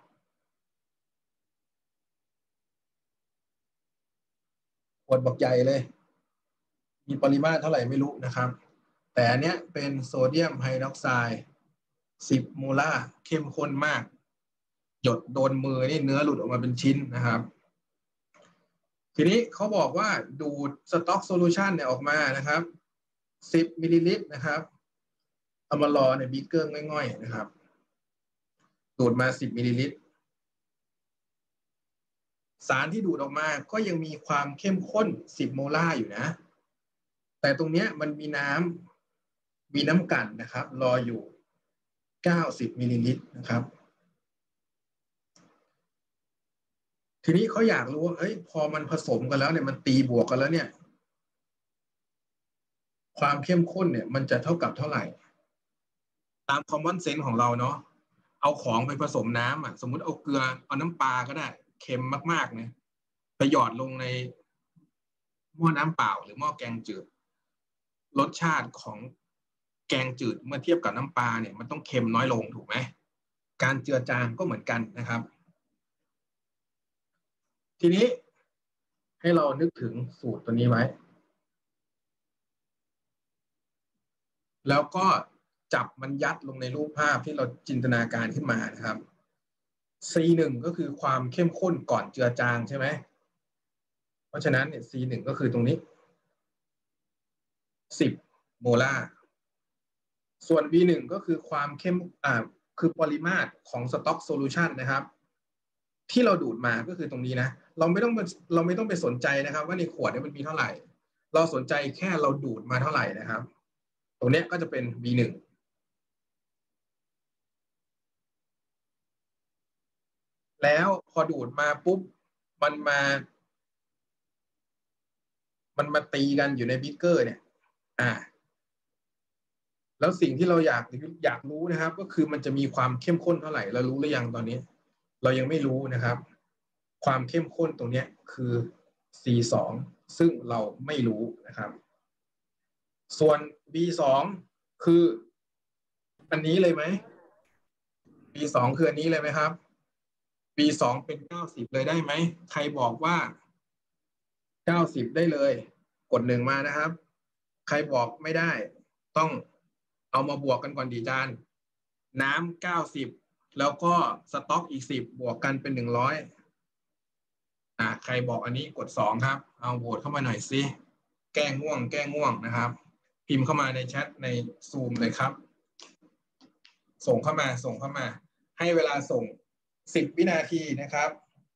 ขวดบอกใหญ่เลยมีปริมาตรเท่าไหร่ไม่รู้นะครับแต่อันเนี้ยเป็นโซเดียมไฮดรอกไซด์สิบโมลาร์เข้มข้นมากหยดโดนมือนี่เนื้อหลุดออกมาเป็นชิ้นนะครับทีนี้เขาบอกว่าดูดสต็อกโซลูชันเนี่ยออกมานะครับสิบมิลลิลิตรนะครับเอามารอในบีเกอร์ง่อยๆนะครับดูดมาสิบมิลลิลิตรสารที่ดูดออกมาก็ยังมีความเข้มข้นสิบโมลาร์อยู่นะแต่ตรงนี้มันมีน้ำมีน้ำกั่นนะครับรออยู่เก้าสิบมิลลิลิตรนะครับทีนี้เขาอยากรู้ว่าเฮ้ยพอมันผสมกันแล้วเนี่ยมันตีบวกกันแล้วเนี่ยความเข้มข้นเนี่ยมันจะเท่ากับเท่าไหร่ตาม common sense ของเราเนาะเอาของไปผสมน้ำอ่ะสมมุติเอาเกลือเอาน้ำปลาก็ได้เค็มมากๆเนี่ยไปหยอดลงในหม้อน้ำเปล่าหรือหม้อแกงจืดรสชาติของแกงจืดเมื่อเทียบกับน้ำปลาเนี่ยมันต้องเค็มน้อยลงถูกไหมการเจือจางก็เหมือนกันนะครับทีนี้ให้เรานึกถึงสูตรตัวนี้ไว้แล้วก็จับมันยัดลงในรูปภาพที่เราจินตนาการขึ้นมานะครับ ซี หนึ่ง ก็คือความเข้มข้นก่อนเจือจางใช่ไหมเพราะฉะนั้นเนี่ย ซี หนึ่ง ก็คือตรงนี้สิบโมลาร์ส่วน วี หนึ่ง ก็คือความเข้มอ่าคือปริมาตรของ stock solution นะครับที่เราดูดมาก็คือตรงนี้นะเราไม่ต้องเราไม่ต้องไปสนใจนะครับว่าในขวดนี้มันมีเท่าไหร่เราสนใจแค่เราดูดมาเท่าไหร่นะครับตรงนี้ก็จะเป็น วี หนึ่ง แล้วพอดูดมาปุ๊บมันมามันมาตีกันอยู่ในบิ๊กเกอร์เนี่ยอ่าแล้วสิ่งที่เราอยากอยากรู้นะครับก็คือมันจะมีความเข้มข้นเท่าไหร่เรารู้หรือยังตอนนี้เรายังไม่รู้นะครับความเข้มข้นตรงนี้คือ ซี สอง ซึ่งเราไม่รู้นะครับส่วน บี สอง คืออันนี้เลยไหม บี สอง คืออันนี้เลยไหมครับ บี สอง เป็นเก้าสิบเลยได้ไหมใครบอกว่าเก้าสิบได้เลยกดหนึ่งมานะครับใครบอกไม่ได้ต้องเอามาบวกกันก่อนดีจานน้ำเก้าสิบแล้วก็สต็อกอีกสิบบวกกันเป็นหนึ่งร้อยอ่ะใครบอกอันนี้กดสองครับเอาโหวตเข้ามาหน่อยสิแก้ง่วงแก้ง่วงนะครับพิมพ์เข้ามาในแชทในซูมเลยครับส่งเข้ามาส่งเข้ามาให้เวลาส่งสิบวินาทีนะครับ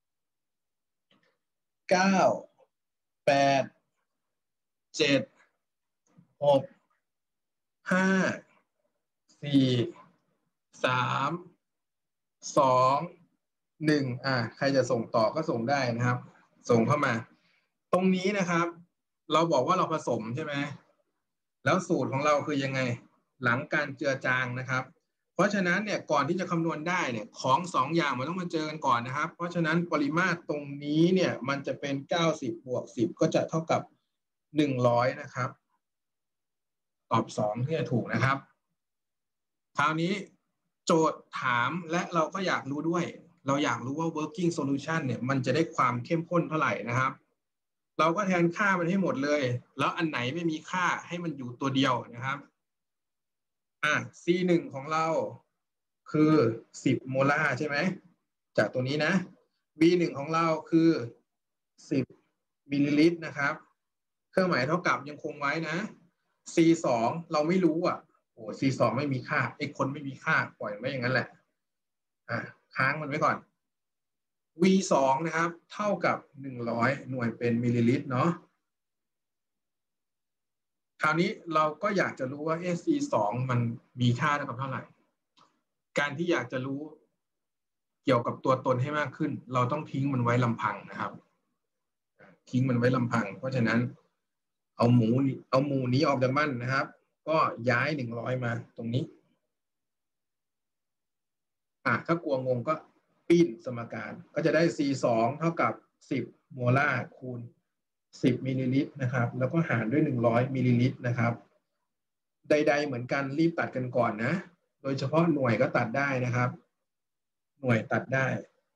เก้าแปดเจ็ดหกห้าสี่สามสองหนึ่งอ่ะใครจะส่งต่อก็ส่งได้นะครับส่งเข้ามาตรงนี้นะครับเราบอกว่าเราผสมใช่ไหมแล้วสูตรของเราคือยังไงหลังการเจือจางนะครับเพราะฉะนั้นเนี่ยก่อนที่จะคำนวณได้เนี่ยของสองอย่างมันต้องมาเจอกันก่อนนะครับเพราะฉะนั้นปริมาตรตรงนี้เนี่ยมันจะเป็นเก้าสิบบวกสิบก็จะเท่ากับหนึ่งร้อยนะครับตอบสองที่จะถูกนะครับคราวนี้โจทย์ถามและเราก็อยากรู้ด้วยเราอยากรู้ว่า working solution เนี่ยมันจะได้ความเข้มข้นเท่าไหร่นะครับเราก็แทนค่ามันให้หมดเลยแล้วอันไหนไม่มีค่าให้มันอยู่ตัวเดียวนะครับอ่ะ ซี หนึ่ง ของเราคือสิบโมลาร์ใช่ไหมจากตัวนี้นะ V หนึ่งของเราคือสิบมิลลิลิตรนะครับเครื่องหมายเท่ากับยังคงไว้นะ C สองเราไม่รู้อ่ะโอ้ C สองไม่มีค่าไอ้คนไม่มีค่าปล่อยไว้อย่างนั้นแหละอ่ะค้างมันไว้ก่อน V สองนะครับเท่ากับหนึ่งร้อยหน่วยเป็นมิลลิลิตรเนาะคราวนี้เราก็อยากจะรู้ว่า C สองมันมีค่าเท่ากับเท่าไหร่การที่อยากจะรู้เกี่ยวกับตัวตนให้มากขึ้นเราต้องทิ้งมันไว้ลำพังนะครับทิ้งมันไว้ลำพังเพราะฉะนั้นเอาหมูเอาหมูนี้ออกจากมันนะครับก็ย้ายหนึ่งร้อยมาตรงนี้อ่ะถ้ากลัวงงก็ปิ้นสมการก็จะได้ C สองเท่ากับสิบโมลาร์คูณสิบมิลลิลิตรนะครับแล้วก็หารด้วยหนึ่งร้อยมิลลิลิตรนะครับใดๆเหมือนกันรีบตัดกันก่อนนะโดยเฉพาะหน่วยก็ตัดได้นะครับหน่วยตัดได้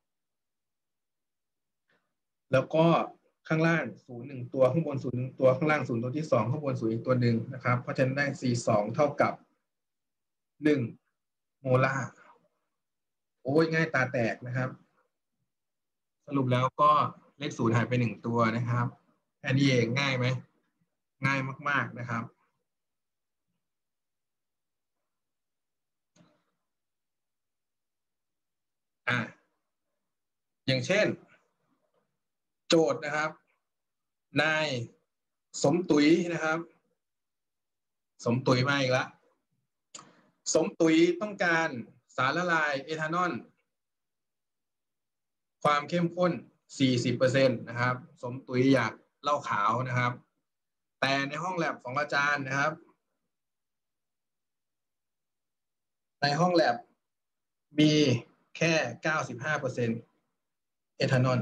แล้วก็ข้างล่างศูนย์หนึ่งตัวข้างบนศูนย์หนึ่งตัวข้างล่างศูนย์ตัวที่สองข้างบนศูนย์อีกตัวหนึ่งนะครับเพราะฉะนั้นได้ C สองเท่ากับหนึ่งโมลาร์โอ้ยง่ายตาแตกนะครับสรุปแล้วก็เลขศูนย์หายไปหนึ่งตัวนะครับแค่นี้เองง่ายไหมง่ายมากๆนะครับอ่ะอย่างเช่นโจทย์นะครับนายสมตุ๋ยนะครับสมตุ๋ยมาอีกแล้วสมตุ๋ยต้องการสารละลายเอทานอลความเข้มข้น สี่สิบเปอร์เซ็นต์ นะครับสมตุ๋ยอยากเหล้าขาวนะครับแต่ในห้องแลบของอาจารย์นะครับในห้องแลบมีแค่ เก้าสิบห้าเปอร์เซ็นต์ เอทานอล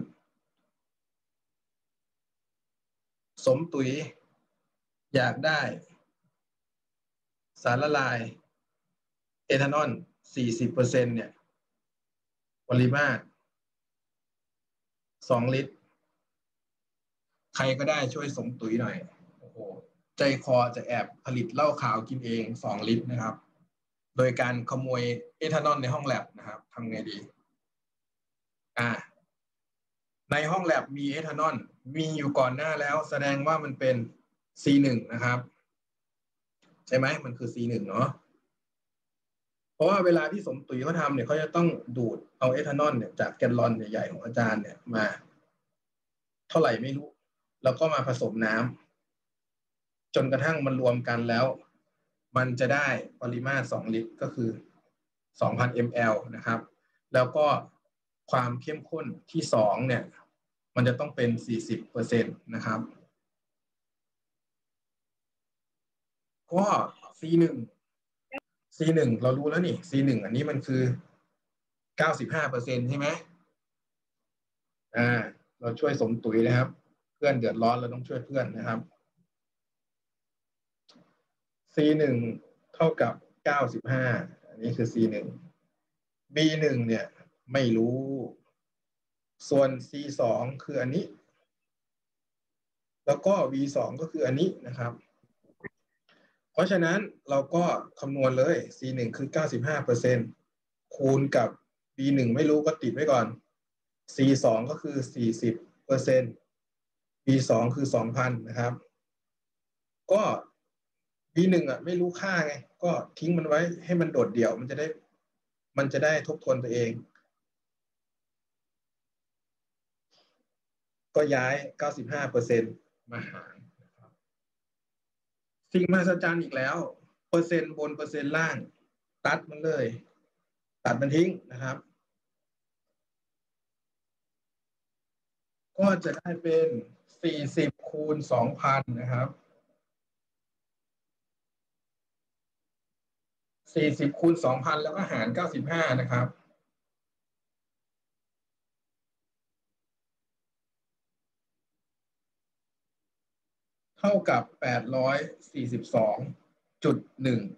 สมตุ๋ยอยากได้สารละลายเอทานอล สี่สิบเปอร์เซ็นต์ เนี่ยปริมาตรสองลิตรใครก็ได้ช่วยสมตุ๋ยหน่อยโอ้โหใจคอจะแอบผลิตเหล้าขาวกินเองสองลิตรนะครับโดยการขโมยเอทานอลในห้องแลบนะครับทำไงดีอ่าในห้องแลบมีเอทานอลมีอยู่ก่อนหน้าแล้วแสดงว่ามันเป็น ซี หนึ่ง นะครับใช่ไหมมันคือ ซี หนึ่ง เนาะเพราะว่าเวลาที่สมตุ๋ยเขาทำเนี่ยเขาจะต้องดูดเอาเอทานอลเนี่ยจากแกลลอนใหญ่ๆของอาจารย์เนี่ยมาเท่าไหร่ไม่รู้แล้วก็มาผสมน้ำจนกระทั่งมันรวมกันแล้วมันจะได้ปริมาตรสองลิตรก็คือ สองพัน มิลลิลิตร นะครับแล้วก็ความเข้มข้นที่สองเนี่ยมันจะต้องเป็น สี่สิบเปอร์เซ็นต์ นะครับก็ ซี หนึ่ง ซี หนึ่ง เรารู้แล้วนี่ ซี หนึ่ง อันนี้มันคือ เก้าสิบห้าเปอร์เซ็นต์ ใช่ไหมอ่าเราช่วยสมตุ๋ยนะครับเพื่อนเดือดร้อนเราต้องช่วยเพื่อนนะครับ ซี หนึ่ง เท่ากับเก้าสิบห้าอันนี้คือ ซี หนึ่ง บี หนึ่ง เนี่ยไม่รู้ส่วน ซี สอง คืออันนี้แล้วก็ วี สอง ก็คืออันนี้นะครับเพราะฉะนั้นเราก็คำนวณเลย ซี หนึ่ง คือ เก้าสิบห้าเปอร์เซ็นต์ คูณกับ บี หนึ่ง ไม่รู้ก็ติดไว้ก่อน ซี สอง ก็คือ สี่สิบเปอร์เซ็นต์ บี สอง คือ สองพัน นะครับก็ บี หนึ่ง อ่ะไม่รู้ค่าไงก็ทิ้งมันไว้ให้มันโดดเดี่ยวมันจะได้มันจะได้ทบทวนตัวเองก็ย้าย เก้าสิบห้าเปอร์เซ็นต์ มาหารนะครับสิ่งมหัศจรรย์อีกแล้วเปอร์เซ็นต์บนเปอร์เซ็นต์ล่างตัดมันเลยตัดมันทิ้งนะครับก็จะได้เป็นสี่สิบคูณ สองพัน นะครับสี่สิบคูณ สองพัน แล้วก็หาร เก้าสิบห้า นะครับเท่ากับ แปดร้อยสี่สิบสองจุดหนึ่ง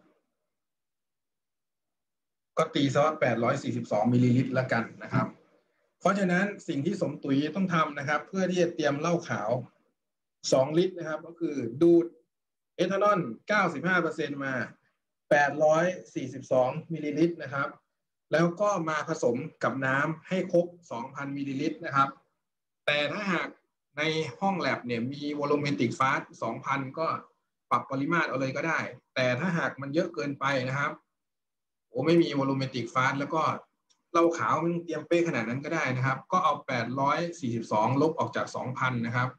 ก็ตีซะว่าแปดร้อยสี่สิบสองมิลลิลิตรละกันนะครับเพราะฉะนั้นสิ่งที่สมตุ๋ยต้องทำนะครับเพื่อที่จะเตรียมเหล้าขาวสองลิตรนะครับก็คือดูดเอทานอล เก้าสิบห้าเปอร์เซ็นต์ มาแปดร้อยสี่สิบสองมิลลิลิตรนะครับแล้วก็มาผสมกับน้ำให้ครบ สองพัน มิลลิลิตรนะครับแต่ถ้าหากในห้องแลบเนี่ยมีวอลลุ่มเมตริกฟาส สองพัน ก็ปรับปริมาตรเอาเลยก็ได้แต่ถ้าหากมันเยอะเกินไปนะครับโอ้ไม่มีวอลลุ่มเมตริกฟาสแล้วก็เหล้าขาวมันเตรียมเป๊ะขนาดนั้นก็ได้นะครับก็เอาแปดร้อยสี่สิบสองลบออกจาก สองพัน นะครับ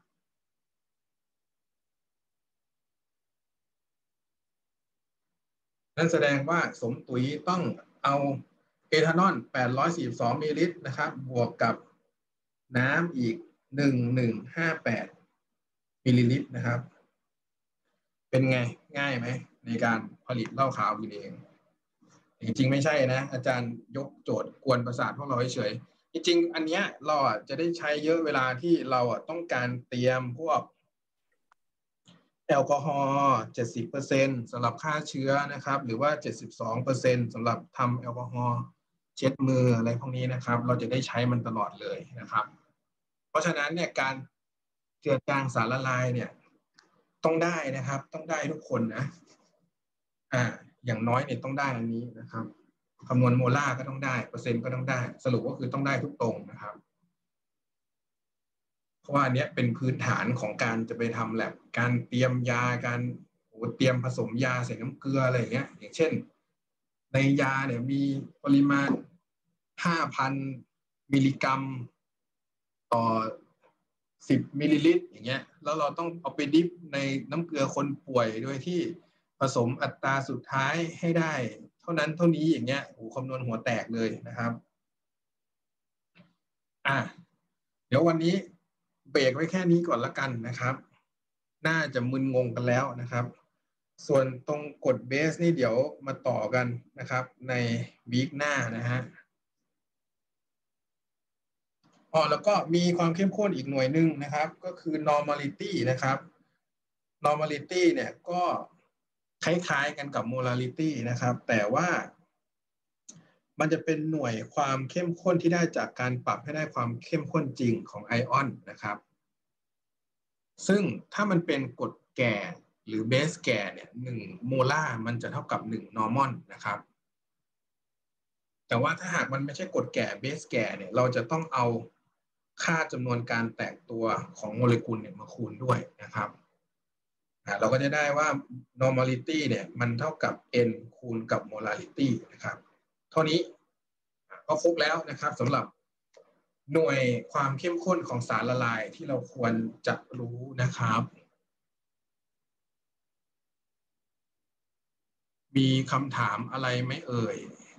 นั่นแสดงว่าสมตุ๋ยต้องเอาเอทานอลแปดร้อยสี่สิบสองมิลลิลิตรนะครับบวกกับน้ำอีกหนึ่งพันหนึ่งร้อยห้าสิบแปดมิลลิลิตรนะครับเป็นไงง่ายไหมในการผลิตเหล้าขาวกินเองจริงๆไม่ใช่นะอาจารย์ยกโจทย์กวนประสาทพวกเราเฉยๆจริงๆอันเนี้ยเราอ่ะจะได้ใช้เยอะเวลาที่เราอ่ะต้องการเตรียมพวกแอลกอฮอล์ เจ็ดสิบเปอร์เซ็นต์ สำหรับฆ่าเชื้อนะครับหรือว่า เจ็ดสิบสองเปอร์เซ็นต์ สำหรับทำแอลกอฮอล์เช็ดมืออะไรพวกนี้นะครับเราจะได้ใช้มันตลอดเลยนะครับเพราะฉะนั้นเนี่ยการเจือจางสารละลายเนี่ยต้องได้นะครับต้องได้ทุกคนนะอ่าอย่างน้อยเนี่ยต้องได้อันนี้นะครับคำนวณโมลาร์ก็ต้องได้เปอร์เซ็นต์ก็ต้องได้สรุปก็คือต้องได้ทุกตรงนะครับเพราะว่าอันนี้เป็นพื้นฐานของการจะไปทำแลบการเตรียมยาการโอ้เตรียมผสมยาใส่น้ำเกลืออะไรอย่างเงี้ยอย่างเช่นในยาเนี่ยมีปริมาณ ห้าพัน มิลลิกรัมต่อสิบมิลลิลิตรอย่างเงี้ยแล้วเราต้องเอาไปดิฟในน้ำเกลือคนป่วยโดยที่ผสมอัตราสุดท้ายให้ได้เท่านั้นเท่านี้อย่างเงี้ยโอ้คำนวณหัวแตกเลยนะครับอ่ะเดี๋ยววันนี้เบรกไว้แค่นี้ก่อนละกันนะครับน่าจะมึนงงกันแล้วนะครับส่วนตรงกฎเบสนี่เดี๋ยวมาต่อกันนะครับในวีคหน้านะฮะอ๋อแล้วก็มีความเข้มข้นอีกหน่วยหนึ่งนะครับก็คือ normality นะครับ normality เนี่ยก็คล้ายๆกันกับ molarity นะครับแต่ว่ามันจะเป็นหน่วยความเข้มข้นที่ได้จากการปรับให้ได้ความเข้มข้นจริงของไอออนนะครับซึ่งถ้ามันเป็นกรดแก่หรือเบสแก่เนี่ยหนึ่งโมลาร์มันจะเท่ากับหนึ่งนอร์มอลนะครับแต่ว่าถ้าหากมันไม่ใช่กรดแก่เบสแก่เนี่ยเราจะต้องเอาค่าจำนวนการแตกตัวของโมเลกุลเนี่ยมาคูณด้วยนะครับเราก็จะได้ว่า normality เนี่ยมันเท่ากับ n คูณกับ molarity นะครับเท่านี้ก็ครบแล้วนะครับสำหรับหน่วยความเข้มข้นของสารละลายที่เราควรจะรู้นะครับมีคำถามอะไรไหมเอ่ย